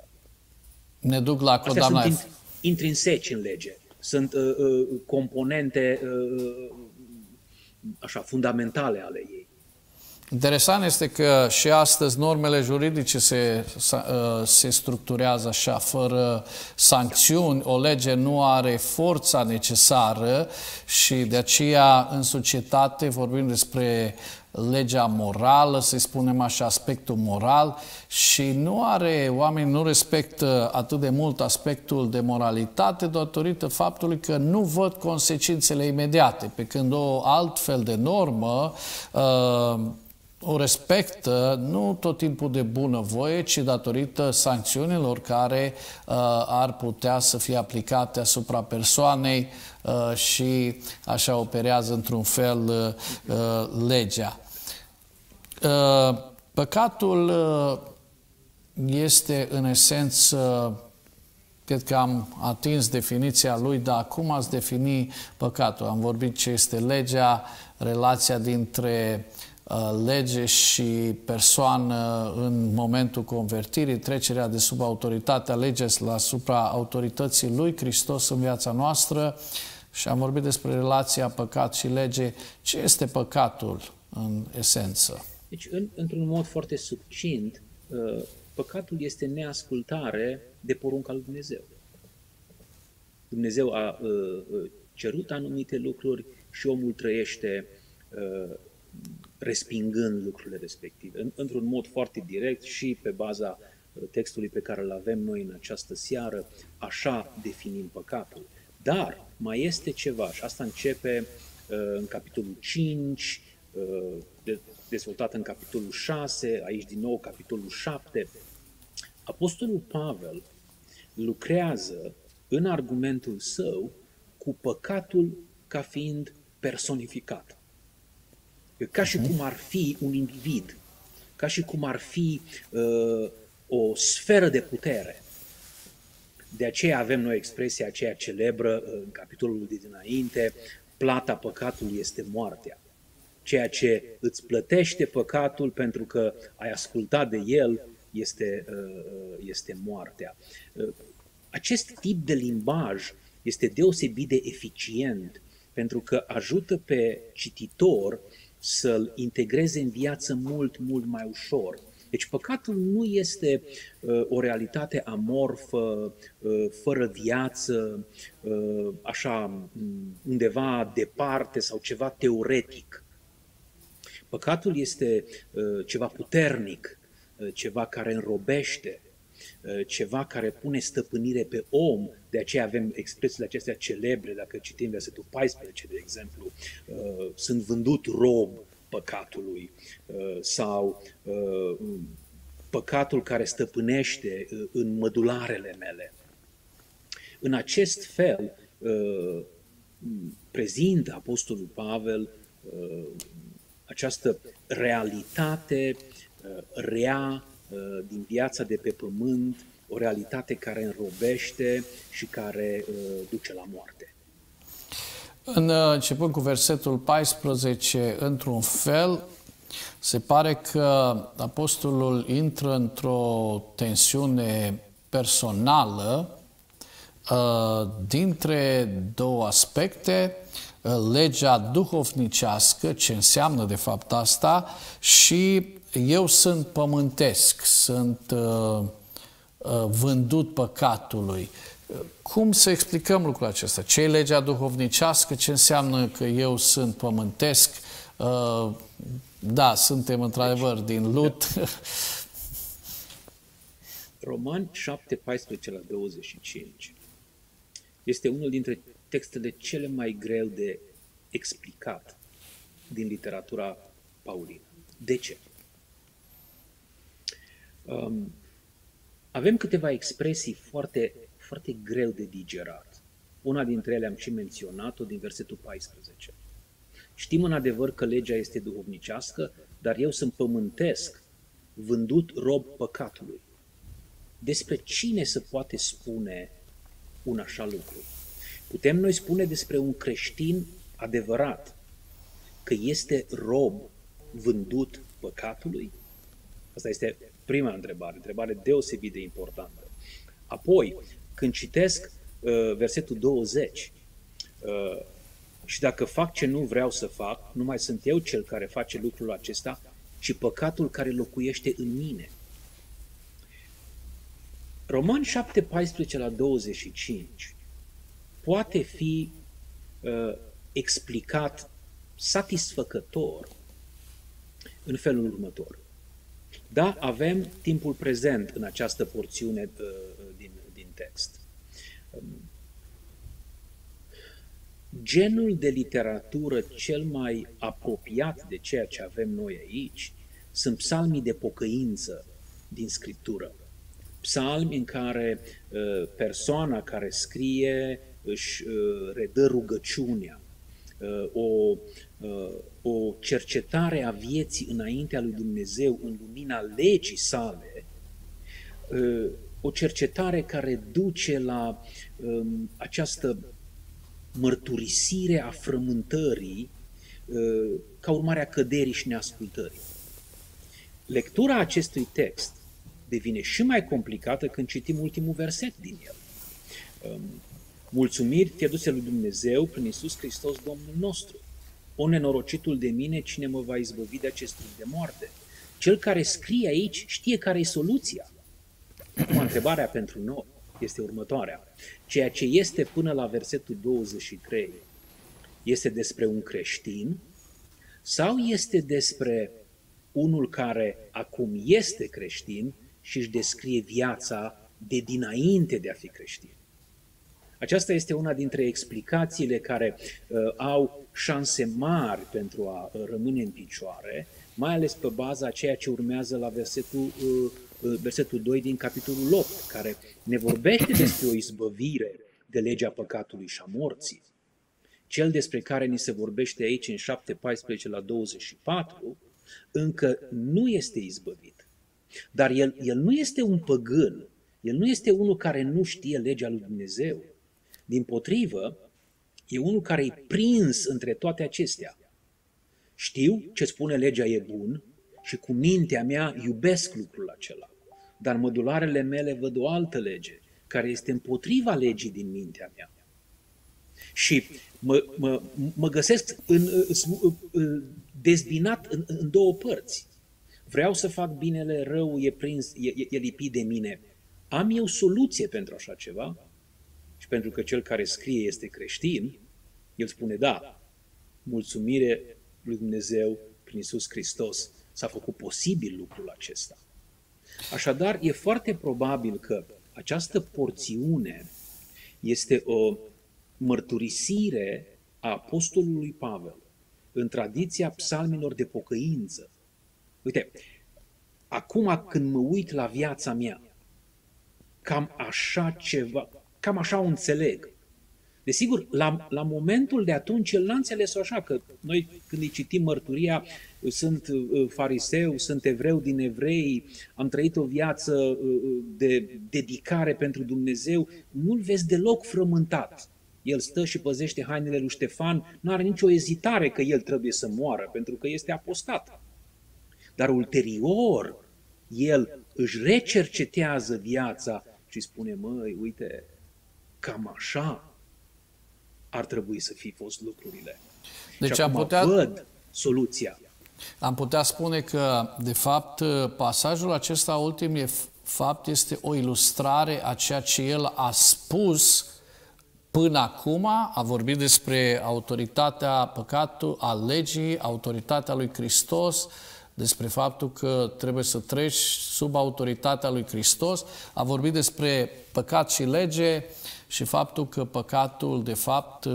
Speaker 1: ne duc la condamnare.
Speaker 2: Astea sunt intrinseci în lege. Sunt uh, uh, componente uh, așa, fundamentale ale ei.
Speaker 1: Interesant este că și astăzi normele juridice se, se structurează așa, fără sancțiuni. O lege nu are forța necesară și de aceea în societate vorbim despre legea morală, să spunem așa, aspectul moral, și nu are, oamenii nu respectă atât de mult aspectul de moralitate datorită faptului că nu văd consecințele imediate, pe când o altfel de normă uh, o respectă nu tot timpul de bunăvoie, ci datorită sancțiunilor care uh, ar putea să fie aplicate asupra persoanei uh, și așa operează într-un fel uh, uh, legea. Uh, păcatul uh, este în esență cred că am atins definiția lui, dar cum ați defini păcatul? Am vorbit ce este legea, relația dintre uh, lege și persoană în momentul convertirii, trecerea de sub autoritatea legii la asupra autorității lui Hristos în viața noastră și am vorbit despre relația păcat și lege. Ce este păcatul în esență?
Speaker 2: Deci, în, într-un mod foarte succint, uh, păcatul este neascultare de porunca lui Dumnezeu. Dumnezeu a uh, cerut anumite lucruri și omul trăiește uh, respingând lucrurile respective. În, într-un mod foarte direct și pe baza textului pe care îl avem noi în această seară, așa definim păcatul. Dar mai este ceva și asta începe uh, în capitolul cinci, uh, de, dezvoltat în capitolul șase, aici din nou capitolul șapte. Apostolul Pavel lucrează în argumentul său cu păcatul ca fiind personificat. Ca și cum ar fi un individ, ca și cum ar fi uh, o sferă de putere. De aceea avem noi expresia aceea celebră în capitolul de dinainte, plata păcatului este moartea. Ceea ce îți plătește păcatul pentru că ai ascultat de el este, este moartea. Acest tip de limbaj este deosebit de eficient pentru că ajută pe cititor să-l integreze în viață mult, mult mai ușor. Deci păcatul nu este uh, o realitate amorfă, uh, fără viață, uh, așa undeva departe sau ceva teoretic. Păcatul este uh, ceva puternic, uh, ceva care înrobește, uh, ceva care pune stăpânire pe om. De aceea avem expresiile acestea celebre, dacă citim versetul paisprezece, de exemplu, uh, sunt vândut rob păcatului sau păcatul care stăpânește în mădularele mele. În acest fel prezintă Apostolul Pavel această realitate rea din viața de pe pământ, o realitate care înrobește și care duce la moarte.
Speaker 1: În, începând cu versetul paisprezece, într-un fel, se pare că apostolul intră într-o tensiune personală dintre două aspecte, legea duhovnicească, ce înseamnă de fapt asta, și eu sunt pământesc, sunt vândut păcatului. Cum să explicăm lucrul acesta? Ce e legea duhovnicească? Ce înseamnă că eu sunt pământesc? Da, suntem într-adevăr din Lut.
Speaker 2: Romani șapte, paisprezece la douăzeci și cinci este unul dintre textele cele mai greu de explicat din literatura paulină. De ce? Um, avem câteva expresii foarte foarte greu de digerat. Una dintre ele am și menționat-o din versetul paisprezece. Știm în adevăr că legea este duhovnicească, dar eu sunt pământesc, vândut rob păcatului. Despre cine se poate spune un așa lucru? Putem noi spune despre un creștin adevărat că este rob vândut păcatului? Asta este prima întrebare, întrebare deosebit de importantă. Apoi, când citesc uh, versetul douăzeci, uh, și dacă fac ce nu vreau să fac, nu mai sunt eu cel care face lucrul acesta, ci păcatul care locuiește în mine. Romani șapte, paisprezece la douăzeci și cinci poate fi uh, explicat satisfăcător în felul următor. Da, avem timpul prezent în această porțiune uh, din, din text. Genul de literatură cel mai apropiat de ceea ce avem noi aici sunt psalmii de pocăință din Scriptură. Psalmi în care uh, persoana care scrie își uh, redă rugăciunea, uh, o, uh, o cercetare a vieții înaintea lui Dumnezeu în lumina legii sale, uh, o cercetare care duce la um, această mărturisire a frământării uh, ca urmare a căderii și neascultării. Lectura acestui text devine și mai complicată când citim ultimul verset din el. Um, Mulțumiri fie duse lui Dumnezeu prin Iisus Hristos Domnul nostru. O nenorocitul de mine, cine mă va izbăvi de acest trup de moarte? Cel care scrie aici știe care e soluția. Acum, întrebarea pentru noi este următoarea. Ceea ce este până la versetul douăzeci și trei este despre un creștin sau este despre unul care acum este creștin și își descrie viața de dinainte de a fi creștin? Aceasta este una dintre explicațiile care uh, au șanse mari pentru a uh, rămâne în picioare, mai ales pe baza a ceea ce urmează la versetul, uh, uh, versetul doi din capitolul opt, care ne vorbește despre o izbăvire de legea păcatului și a morții. Cel despre care ni se vorbește aici în șapte paisprezece la douăzeci și patru încă nu este izbăvit, dar el, el nu este un păgân, el nu este unul care nu știe legea lui Dumnezeu. Dimpotrivă, e unul care e prins între toate acestea. Știu ce spune legea e bun și cu mintea mea iubesc lucrul acela, dar mădularele mele văd o altă lege, care este împotriva legii din mintea mea. Și mă, mă, mă găsesc în, în, dezbinat în, în două părți. Vreau să fac binele, rău e prins, e, e lipit de mine. Am eu soluție pentru așa ceva? Și pentru că cel care scrie este creștin, el spune, da, mulțumire lui Dumnezeu prin Iisus Hristos s-a făcut posibil lucrul acesta. Așadar, e foarte probabil că această porțiune este o mărturisire a apostolului Pavel în tradiția psalmilor de pocăință. Uite, acum când mă uit la viața mea, cam așa ceva, cam așa o înțeleg. Desigur, la, la momentul de atunci el n-a înțeles-o așa, că noi când îi citim mărturia, sunt fariseu, sunt evreu din evrei, am trăit o viață de dedicare pentru Dumnezeu, nu-l vezi deloc frământat. El stă și păzește hainele lui Ștefan, nu are nicio ezitare că el trebuie să moară, pentru că este apostat. Dar ulterior, el își recercetează viața și spune, măi, uite, cam așa ar trebui să fi fost lucrurile.
Speaker 1: Deci
Speaker 2: și acum
Speaker 1: am putea,
Speaker 2: văd soluția.
Speaker 1: Am putea spune că, de fapt, pasajul acesta ultim, de fapt, este o ilustrare a ceea ce el a spus până acum, a vorbit despre autoritatea păcatului, a legii, autoritatea lui Hristos, despre faptul că trebuie să treci sub autoritatea lui Hristos, a vorbit despre păcat și lege și faptul că păcatul, de fapt,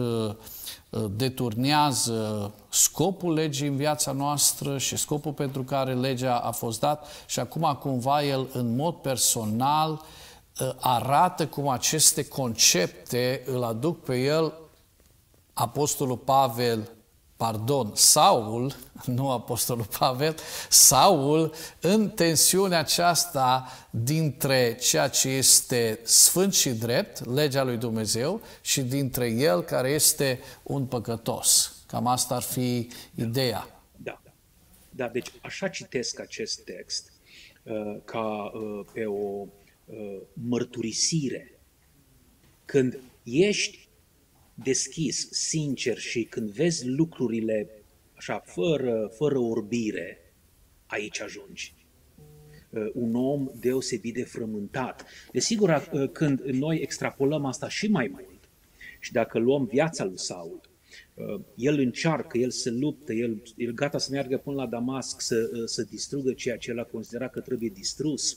Speaker 1: deturnează scopul legii în viața noastră și scopul pentru care legea a fost dat și acum cumva el în mod personal arată cum aceste concepte îl aduc pe el apostolul Pavel, pardon, Saul, nu apostolul Pavel, Saul în tensiunea aceasta dintre ceea ce este sfânt și drept, legea lui Dumnezeu, și dintre el care este un păcătos. Cam asta ar fi ideea.
Speaker 2: Da, da, deci așa citesc acest text uh, ca uh, pe o uh, mărturisire. Când ești deschis, sincer și când vezi lucrurile așa, fără, fără orbire, aici ajungi. Un om deosebit de frământat. Desigur, când noi extrapolăm asta și mai mult, și dacă luăm viața lui Saul, el încearcă, el se luptă, el e gata să meargă până la Damasc să, să distrugă ceea ce el a considerat că trebuie distrus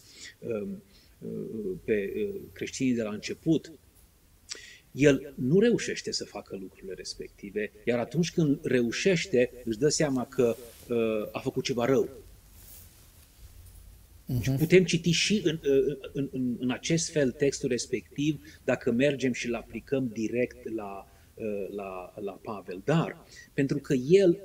Speaker 2: pe creștinii de la început. El nu reușește să facă lucrurile respective, iar atunci când reușește, își dă seama că uh, a făcut ceva rău. Uh-huh. Putem citi și în, în, în, în acest fel textul respectiv, dacă mergem și îl aplicăm direct la, uh, la, la Pavel. Dar, pentru că el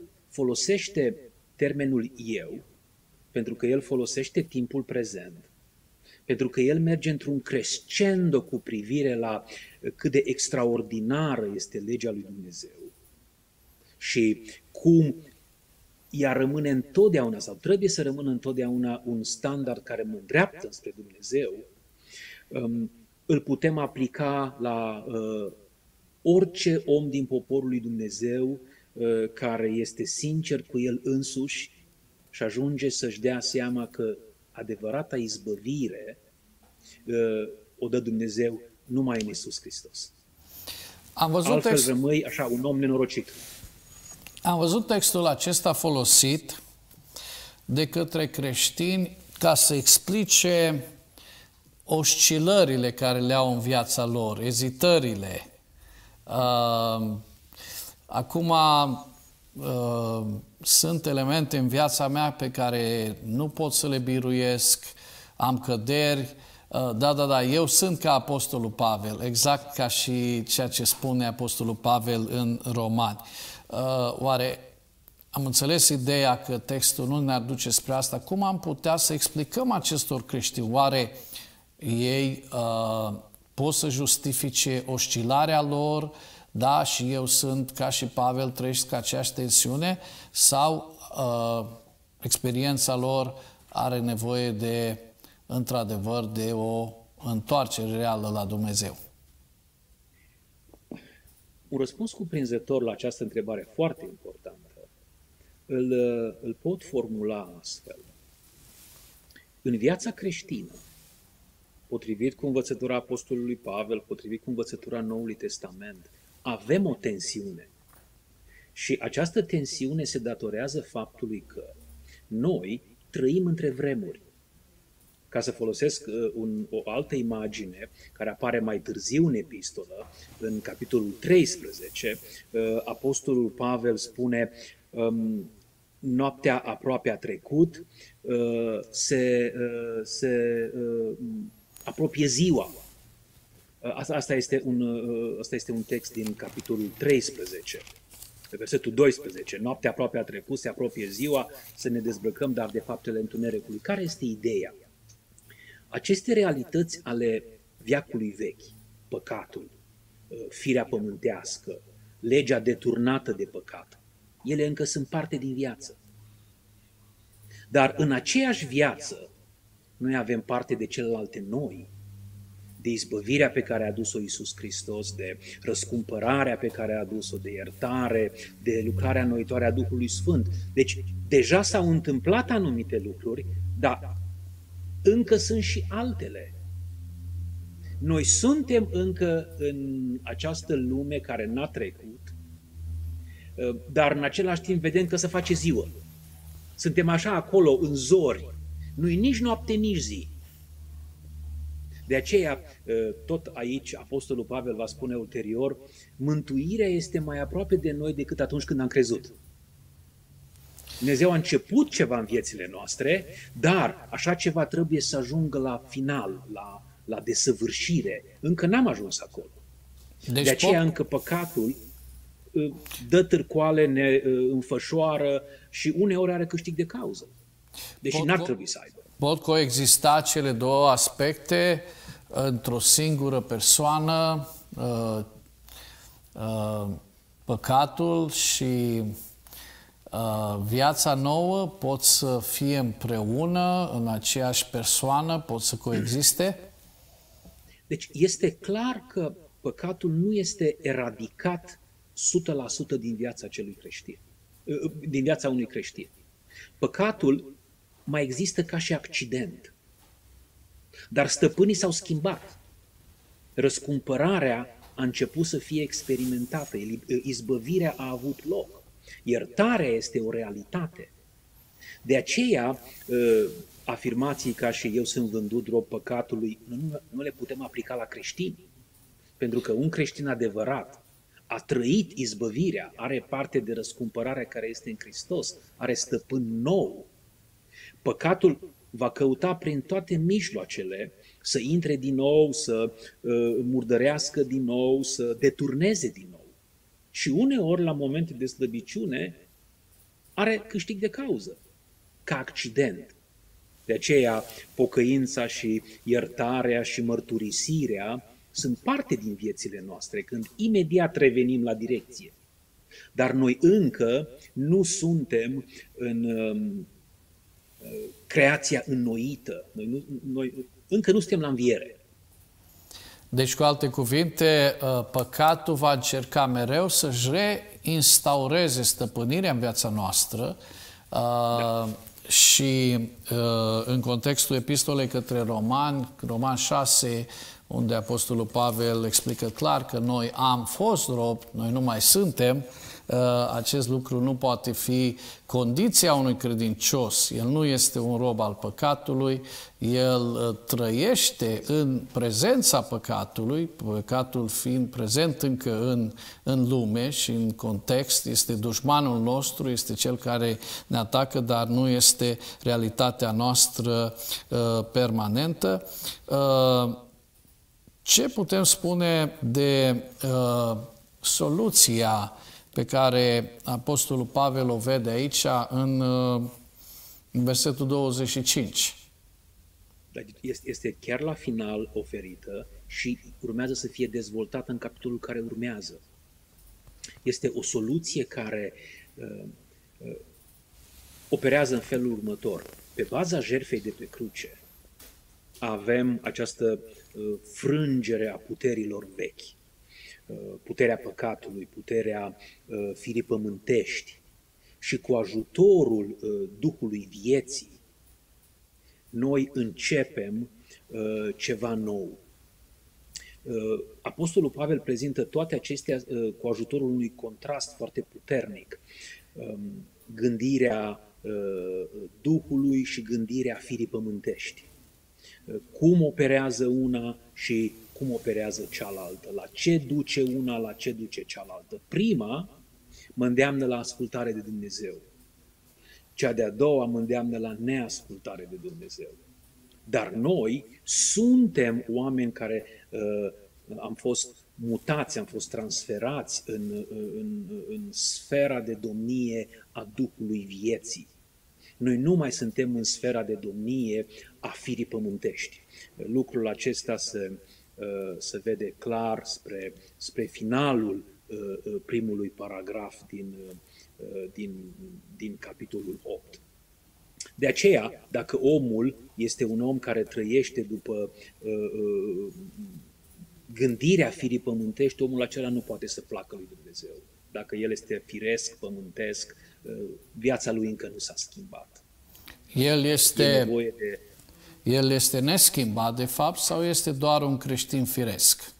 Speaker 2: folosește termenul eu, pentru că el folosește timpul prezent, pentru că el merge într-un crescendo cu privire la cât de extraordinară este legea lui Dumnezeu și cum ea rămâne întotdeauna sau trebuie să rămână întotdeauna un standard care mă îndreaptă spre Dumnezeu, îl putem aplica la orice om din poporul lui Dumnezeu care este sincer cu el însuși și ajunge să-și dea seama că adevărata izbăvire o dă Dumnezeu numai în Iisus Hristos.
Speaker 1: Am văzut
Speaker 2: Altfel
Speaker 1: text...
Speaker 2: rămâi așa un om nenorocit.
Speaker 1: Am văzut textul acesta folosit de către creștini ca să explice oscilările care le au în viața lor, ezitările. Uh, acum uh, sunt elemente în viața mea pe care nu pot să le biruiesc, am căderi. Uh, da, da, da, eu sunt ca Apostolul Pavel, exact ca și ceea ce spune Apostolul Pavel în Romani. Uh, oare am înțeles ideea că textul nu ne-ar duce spre asta? Cum am putea să explicăm acestor creștini? Oare ei uh, pot să justifice oscilarea lor? Da, și eu sunt ca și Pavel, trăiesc aceeași tensiune? Sau uh, experiența lor are nevoie de, într-adevăr, de o întoarcere reală la Dumnezeu?
Speaker 2: Un răspuns cuprinzător la această întrebare foarte importantă îl, îl pot formula astfel. În viața creștină, potrivit cu învățătura Apostolului Pavel, potrivit cu învățătura Noului Testament, avem o tensiune. Și această tensiune se datorează faptului că noi trăim între vremuri. Ca să folosesc un, o altă imagine care apare mai târziu în epistolă, în capitolul treisprezece, Apostolul Pavel spune: noaptea aproape a trecut, se, se apropie ziua. Asta, asta, este un, asta este un text din capitolul treisprezece, pe versetul doisprezece. Noaptea aproape a trecut, se apropie ziua, să ne dezbrăcăm, dar de faptele întunericului. Care este ideea? Aceste realități ale veacului vechi, păcatul, firea pământească, legea deturnată de păcat, ele încă sunt parte din viață. Dar în aceeași viață, noi avem parte de celelalte noi, de izbăvirea pe care a adus-o Iisus Hristos, de răscumpărarea pe care a adus-o, de iertare, de lucrarea înnoitoare a Duhului Sfânt. Deci, deja s-au întâmplat anumite lucruri, dar încă sunt și altele. Noi suntem încă în această lume care n-a trecut, dar în același timp vedem că se face ziua. Suntem așa acolo, în zori. Nu-i nici noapte, nici zi. De aceea, tot aici, Apostolul Pavel va spune ulterior, mântuirea este mai aproape de noi decât atunci când am crezut. Dumnezeu a început ceva în viețile noastre, dar așa ceva trebuie să ajungă la final, la, la desăvârșire. Încă n-am ajuns acolo. Deci de aceea pot... încă păcatul dă târcoale, ne înfășoară și uneori are câștig de cauză. Deși pot, n-ar trebui să aibă.
Speaker 1: Pot coexista cele două aspecte într-o singură persoană, păcatul și viața nouă pot să fie împreună în aceeași persoană, pot să coexiste?
Speaker 2: Deci este clar că păcatul nu este eradicat o sută la sută din viața celui creștin, din viața unui creștin. Păcatul mai există ca și accident, dar stăpânii s-au schimbat. Răscumpărarea a început să fie experimentată, izbăvirea a avut loc. Iertarea este o realitate. De aceea, afirmații ca și eu sunt vândut rob păcatului, nu, nu le putem aplica la creștini. Pentru că un creștin adevărat a trăit izbăvirea, are parte de răscumpărarea care este în Hristos, are stăpân nou. Păcatul va căuta prin toate mijloacele să intre din nou, să uh, murdărească din nou, să deturneze din nou. Și uneori, la momente de slăbiciune, are câștig de cauză, ca accident. De aceea, pocăința și iertarea și mărturisirea sunt parte din viețile noastre, când imediat revenim la direcție. Dar noi încă nu suntem în um, creația înnoită. Noi, nu, noi încă nu suntem la înviere.
Speaker 1: Deci, cu alte cuvinte, păcatul va încerca mereu să-și reinstaureze stăpânirea în viața noastră, da. Și în contextul epistolei către Romani, Roman șase, unde Apostolul Pavel explică clar că noi am fost robi, noi nu mai suntem, acest lucru nu poate fi condiția unui credincios. El nu este un rob al păcatului, el trăiește în prezența păcatului, păcatul fiind prezent încă în, în lume și în context, este dușmanul nostru, este cel care ne atacă, dar nu este realitatea noastră uh, permanentă. Uh, ce putem spune de uh, soluția pe care Apostolul Pavel o vede aici în, în versetul douăzeci și cinci?
Speaker 2: Este, este chiar la final oferită și urmează să fie dezvoltată în capitolul care urmează. Este o soluție care uh, uh, operează în felul următor. Pe baza jertfei de pe cruce avem această uh, frângere a puterilor vechi. Puterea păcatului, puterea uh, firii pământești, și cu ajutorul uh, Duhului vieții, noi începem uh, ceva nou. Uh, Apostolul Pavel prezintă toate acestea uh, cu ajutorul unui contrast foarte puternic. Uh, gândirea uh, Duhului și gândirea firii pământești. Uh, cum operează una și cum operează cealaltă, la ce duce una, la ce duce cealaltă. Prima mă îndeamnă la ascultare de Dumnezeu. Cea de-a doua mă îndeamnă la neascultare de Dumnezeu. Dar noi suntem oameni care uh, am fost mutați, am fost transferați în, în, în sfera de domnie a Duhului vieții. Noi nu mai suntem în sfera de domnie a firii pământești. Lucrul acesta se se vede clar spre, spre finalul primului paragraf din, din, din capitolul opt. De aceea, dacă omul este un om care trăiește după gândirea firii pământești, omul acela nu poate să placă lui Dumnezeu. Dacă el este firesc, pământesc, viața lui încă nu s-a schimbat.
Speaker 1: El este...
Speaker 2: E nevoie de...
Speaker 1: El este neschimbat, de fapt, sau este doar un creștin firesc?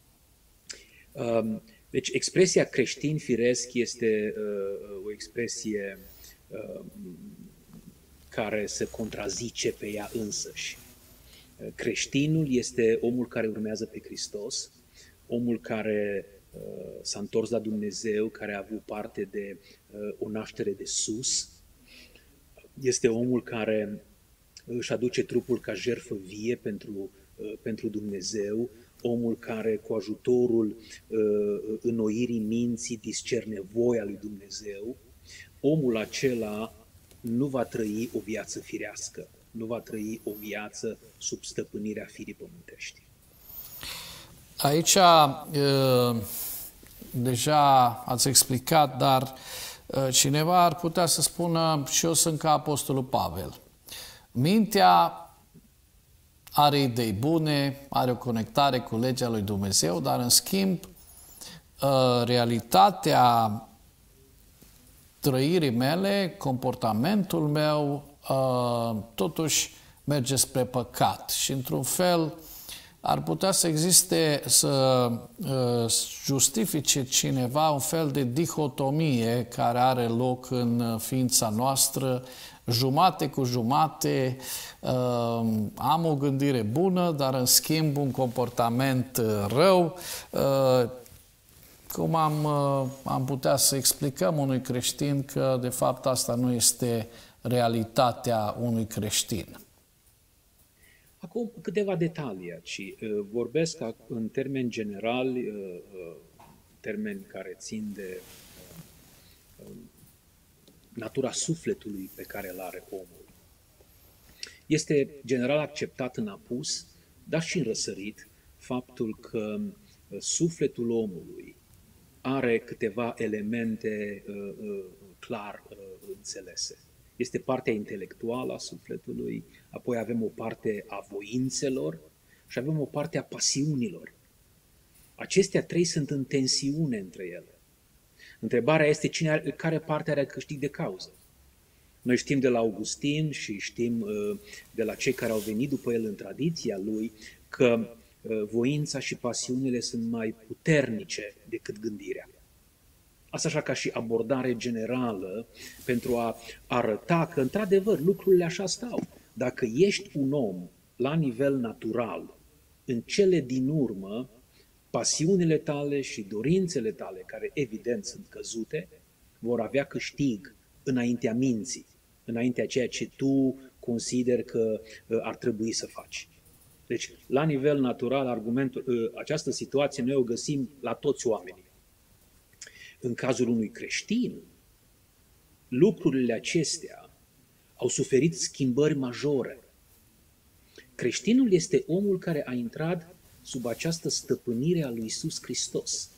Speaker 2: Deci, expresia creștin firesc este uh, o expresie uh, care se contrazice pe ea însăși. Creștinul este omul care urmează pe Hristos, omul care uh, s-a întors la Dumnezeu, care a avut parte de uh, o naștere de sus. Este omul care își aduce trupul ca jertfă vie pentru, pentru Dumnezeu, omul care cu ajutorul uh, înnoirii minții discerne voia lui Dumnezeu. Omul acela nu va trăi o viață firească, nu va trăi o viață sub stăpânirea firii pământești.
Speaker 1: Aici uh, deja ați explicat, dar uh, cineva ar putea să spună și eu sunt ca Apostolul Pavel. Mintea are idei bune, are o conectare cu legea lui Dumnezeu, dar în schimb realitatea trăirii mele, comportamentul meu, totuși merge spre păcat. Și într-un fel ar putea să existe, să justifice cineva un fel de dihotomie care are loc în ființa noastră, jumate cu jumate, am o gândire bună, dar în schimb un comportament rău. Cum am, am putea să explicăm unui creștin că de fapt asta nu este realitatea unui creștin?
Speaker 2: Acum câteva detalii aici. Vorbesc în termeni generali, termeni care țin de natura sufletului pe care îl are omul. Este general acceptat în apus, dar și în răsărit, faptul că sufletul omului are câteva elemente uh, uh, clar uh, înțelese. Este partea intelectuală a sufletului, apoi avem o parte a voințelor și avem o parte a pasiunilor. Acestea trei sunt în tensiune între ele. Întrebarea este cine are, care parte are câștig de cauză. Noi știm de la Augustin și știm uh, de la cei care au venit după el în tradiția lui că uh, voința și pasiunile sunt mai puternice decât gândirea. Asta așa ca și abordare generală pentru a arăta că, într-adevăr, lucrurile așa stau. Dacă ești un om la nivel natural, în cele din urmă, pasiunile tale și dorințele tale, care evident sunt căzute, vor avea câștig înaintea minții, înaintea ceea ce tu consideri că ar trebui să faci. Deci, la nivel natural, argumentul, această situație noi o găsim la toți oamenii. În cazul unui creștin, lucrurile acestea au suferit schimbări majore. Creștinul este omul care a intrat sub această stăpânire a lui Iisus Hristos.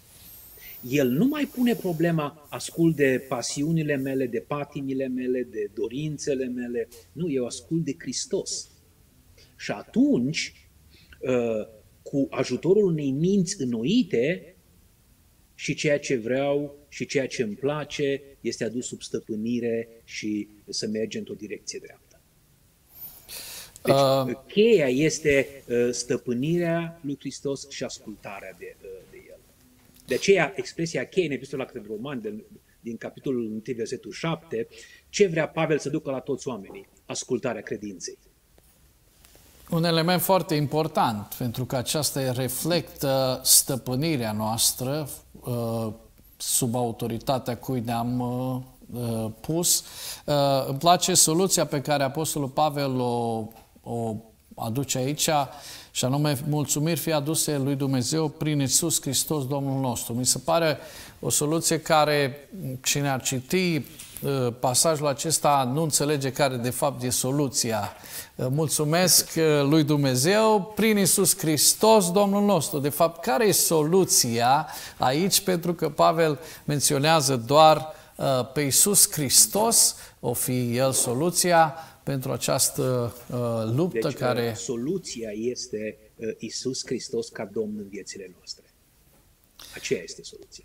Speaker 2: El nu mai pune problema, ascult de pasiunile mele, de patimile mele, de dorințele mele. Nu, eu ascult de Hristos. Și atunci, cu ajutorul unei minți înnoite, și ceea ce vreau și ceea ce îmi place este adus sub stăpânire și să merge într-o direcție dreaptă. Deci, uh, cheia este stăpânirea lui Hristos și ascultarea de, de El. De aceea, expresia cheie în Epistola către Romani, din, din capitolul unu, versetul șapte, ce vrea Pavel să ducă la toți oamenii? Ascultarea credinței.
Speaker 1: Un element foarte important, pentru că aceasta reflectă stăpânirea noastră sub autoritatea cui ne-am pus. Îmi place soluția pe care Apostolul Pavel o, o aduce aici, și anume mulțumiri fie aduse lui Dumnezeu prin Iisus Hristos, Domnul nostru. Mi se pare o soluție care, cine ar citi pasajul acesta, nu înțelege care de fapt e soluția. Mulțumesc lui Dumnezeu prin Iisus Hristos, Domnul nostru. De fapt, care e soluția aici? Pentru că Pavel menționează doar pe Iisus Hristos, o fi El soluția pentru această uh, luptă
Speaker 2: deci,
Speaker 1: care...
Speaker 2: soluția este uh, Iisus Hristos ca Domn în viețile noastre. Aceea este soluția.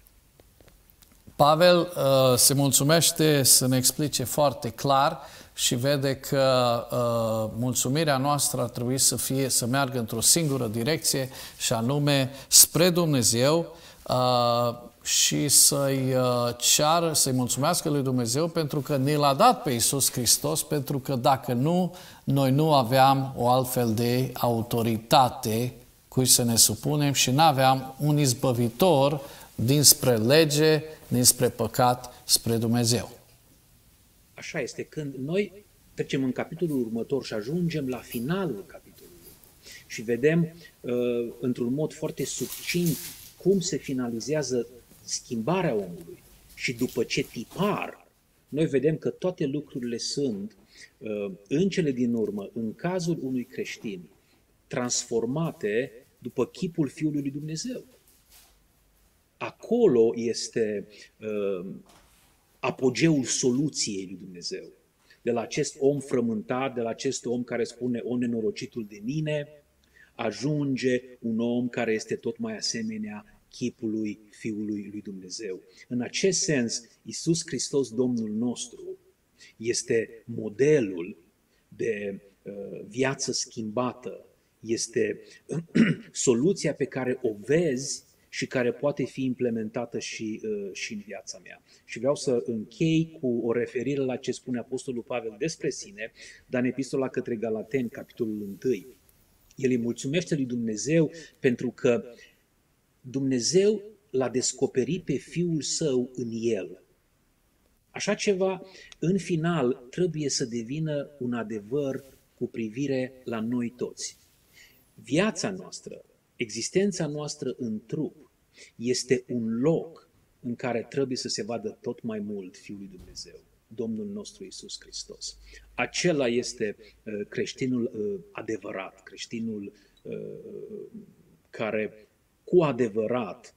Speaker 1: Pavel uh, se mulțumește să ne explice foarte clar și vede că uh, mulțumirea noastră ar trebui să fie, să meargă într-o singură direcție, și anume spre Dumnezeu, uh, și să-i ceară, să-i mulțumească lui Dumnezeu pentru că ne l-a dat pe Iisus Hristos, pentru că dacă nu, noi nu aveam o altfel de autoritate cui să ne supunem și nu aveam un izbăvitor dinspre lege, dinspre păcat, spre Dumnezeu.
Speaker 2: Așa este. Când noi trecem în capitolul următor și ajungem la finalul capitolului și vedem uh, într-un mod foarte succint cum se finalizează schimbarea omului și după ce tipar, noi vedem că toate lucrurile sunt, în cele din urmă, în cazul unui creștin, transformate după chipul Fiului lui Dumnezeu. Acolo este uh, apogeul soluției lui Dumnezeu. De la acest om frământat, de la acest om care spune, o nenorocitul de mine, ajunge un om care este tot mai asemenea chipului Fiului lui Dumnezeu. În acest sens, Iisus Hristos, Domnul nostru, este modelul de uh, viață schimbată, este soluția pe care o vezi și care poate fi implementată și, uh, și în viața mea. Și vreau să închei cu o referire la ce spune Apostolul Pavel despre sine, dar în Epistola către Galateni, capitolul unu. El îi mulțumește lui Dumnezeu pentru că Dumnezeu l-a descoperit pe Fiul Său în el. Așa ceva, în final, trebuie să devină un adevăr cu privire la noi toți. Viața noastră, existența noastră în trup, este un loc în care trebuie să se vadă tot mai mult Fiul lui Dumnezeu. Domnul nostru Iisus Hristos. Acela este creștinul adevărat, creștinul care cu adevărat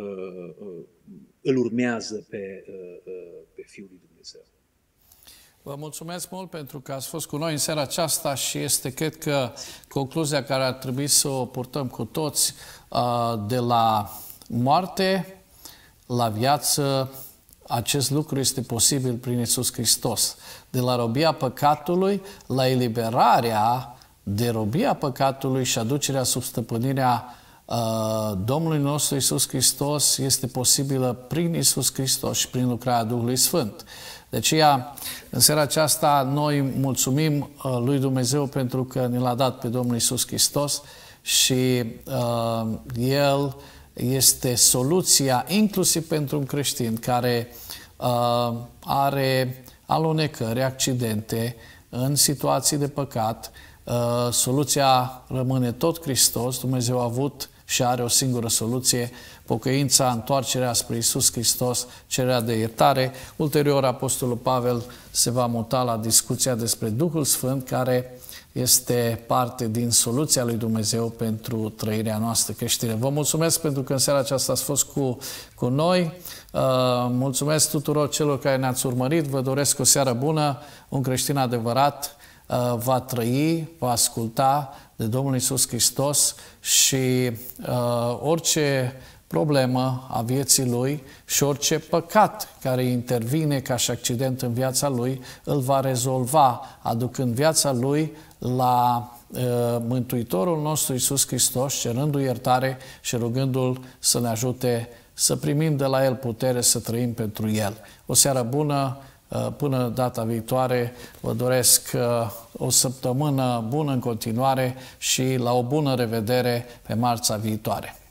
Speaker 2: îl urmează pe, pe Fiul lui Dumnezeu.
Speaker 1: Vă mulțumesc mult pentru că ați fost cu noi în seara aceasta și este, cred că, concluzia care ar trebui să o purtăm cu toți, de la moarte la viață, acest lucru este posibil prin Iisus Hristos. De la robia păcatului la eliberarea de robia păcatului și aducerea sub stăpânirea uh, Domnului nostru Iisus Hristos este posibilă prin Iisus Hristos și prin lucrarea Duhului Sfânt. De aceea, în seara aceasta, noi mulțumim uh, lui Dumnezeu pentru că ne l-a dat pe Domnul Iisus Hristos și uh, El este soluția inclusiv pentru un creștin care uh, are alunecări, accidente în situații de păcat. Uh, soluția rămâne tot Hristos. Dumnezeu a avut și are o singură soluție: pocăința, întoarcerea spre Iisus Hristos, cererea de iertare. Ulterior, Apostolul Pavel se va muta la discuția despre Duhul Sfânt, care este parte din soluția lui Dumnezeu pentru trăirea noastră creștină. Vă mulțumesc pentru că în seara aceasta ați fost cu, cu noi. Uh, mulțumesc tuturor celor care ne-ați urmărit. Vă doresc o seară bună. Un creștin adevărat uh, va trăi, va asculta de Domnul Iisus Hristos și uh, orice problemă a vieții lui și orice păcat care intervine ca și accident în viața lui, îl va rezolva, aducând viața lui la uh, Mântuitorul nostru Iisus Hristos, cerându-i iertare și rugându-l să ne ajute să primim de la El putere să trăim pentru El. O seară bună, uh, până data viitoare, vă doresc uh, o săptămână bună în continuare și la o bună revedere pe marțea viitoare.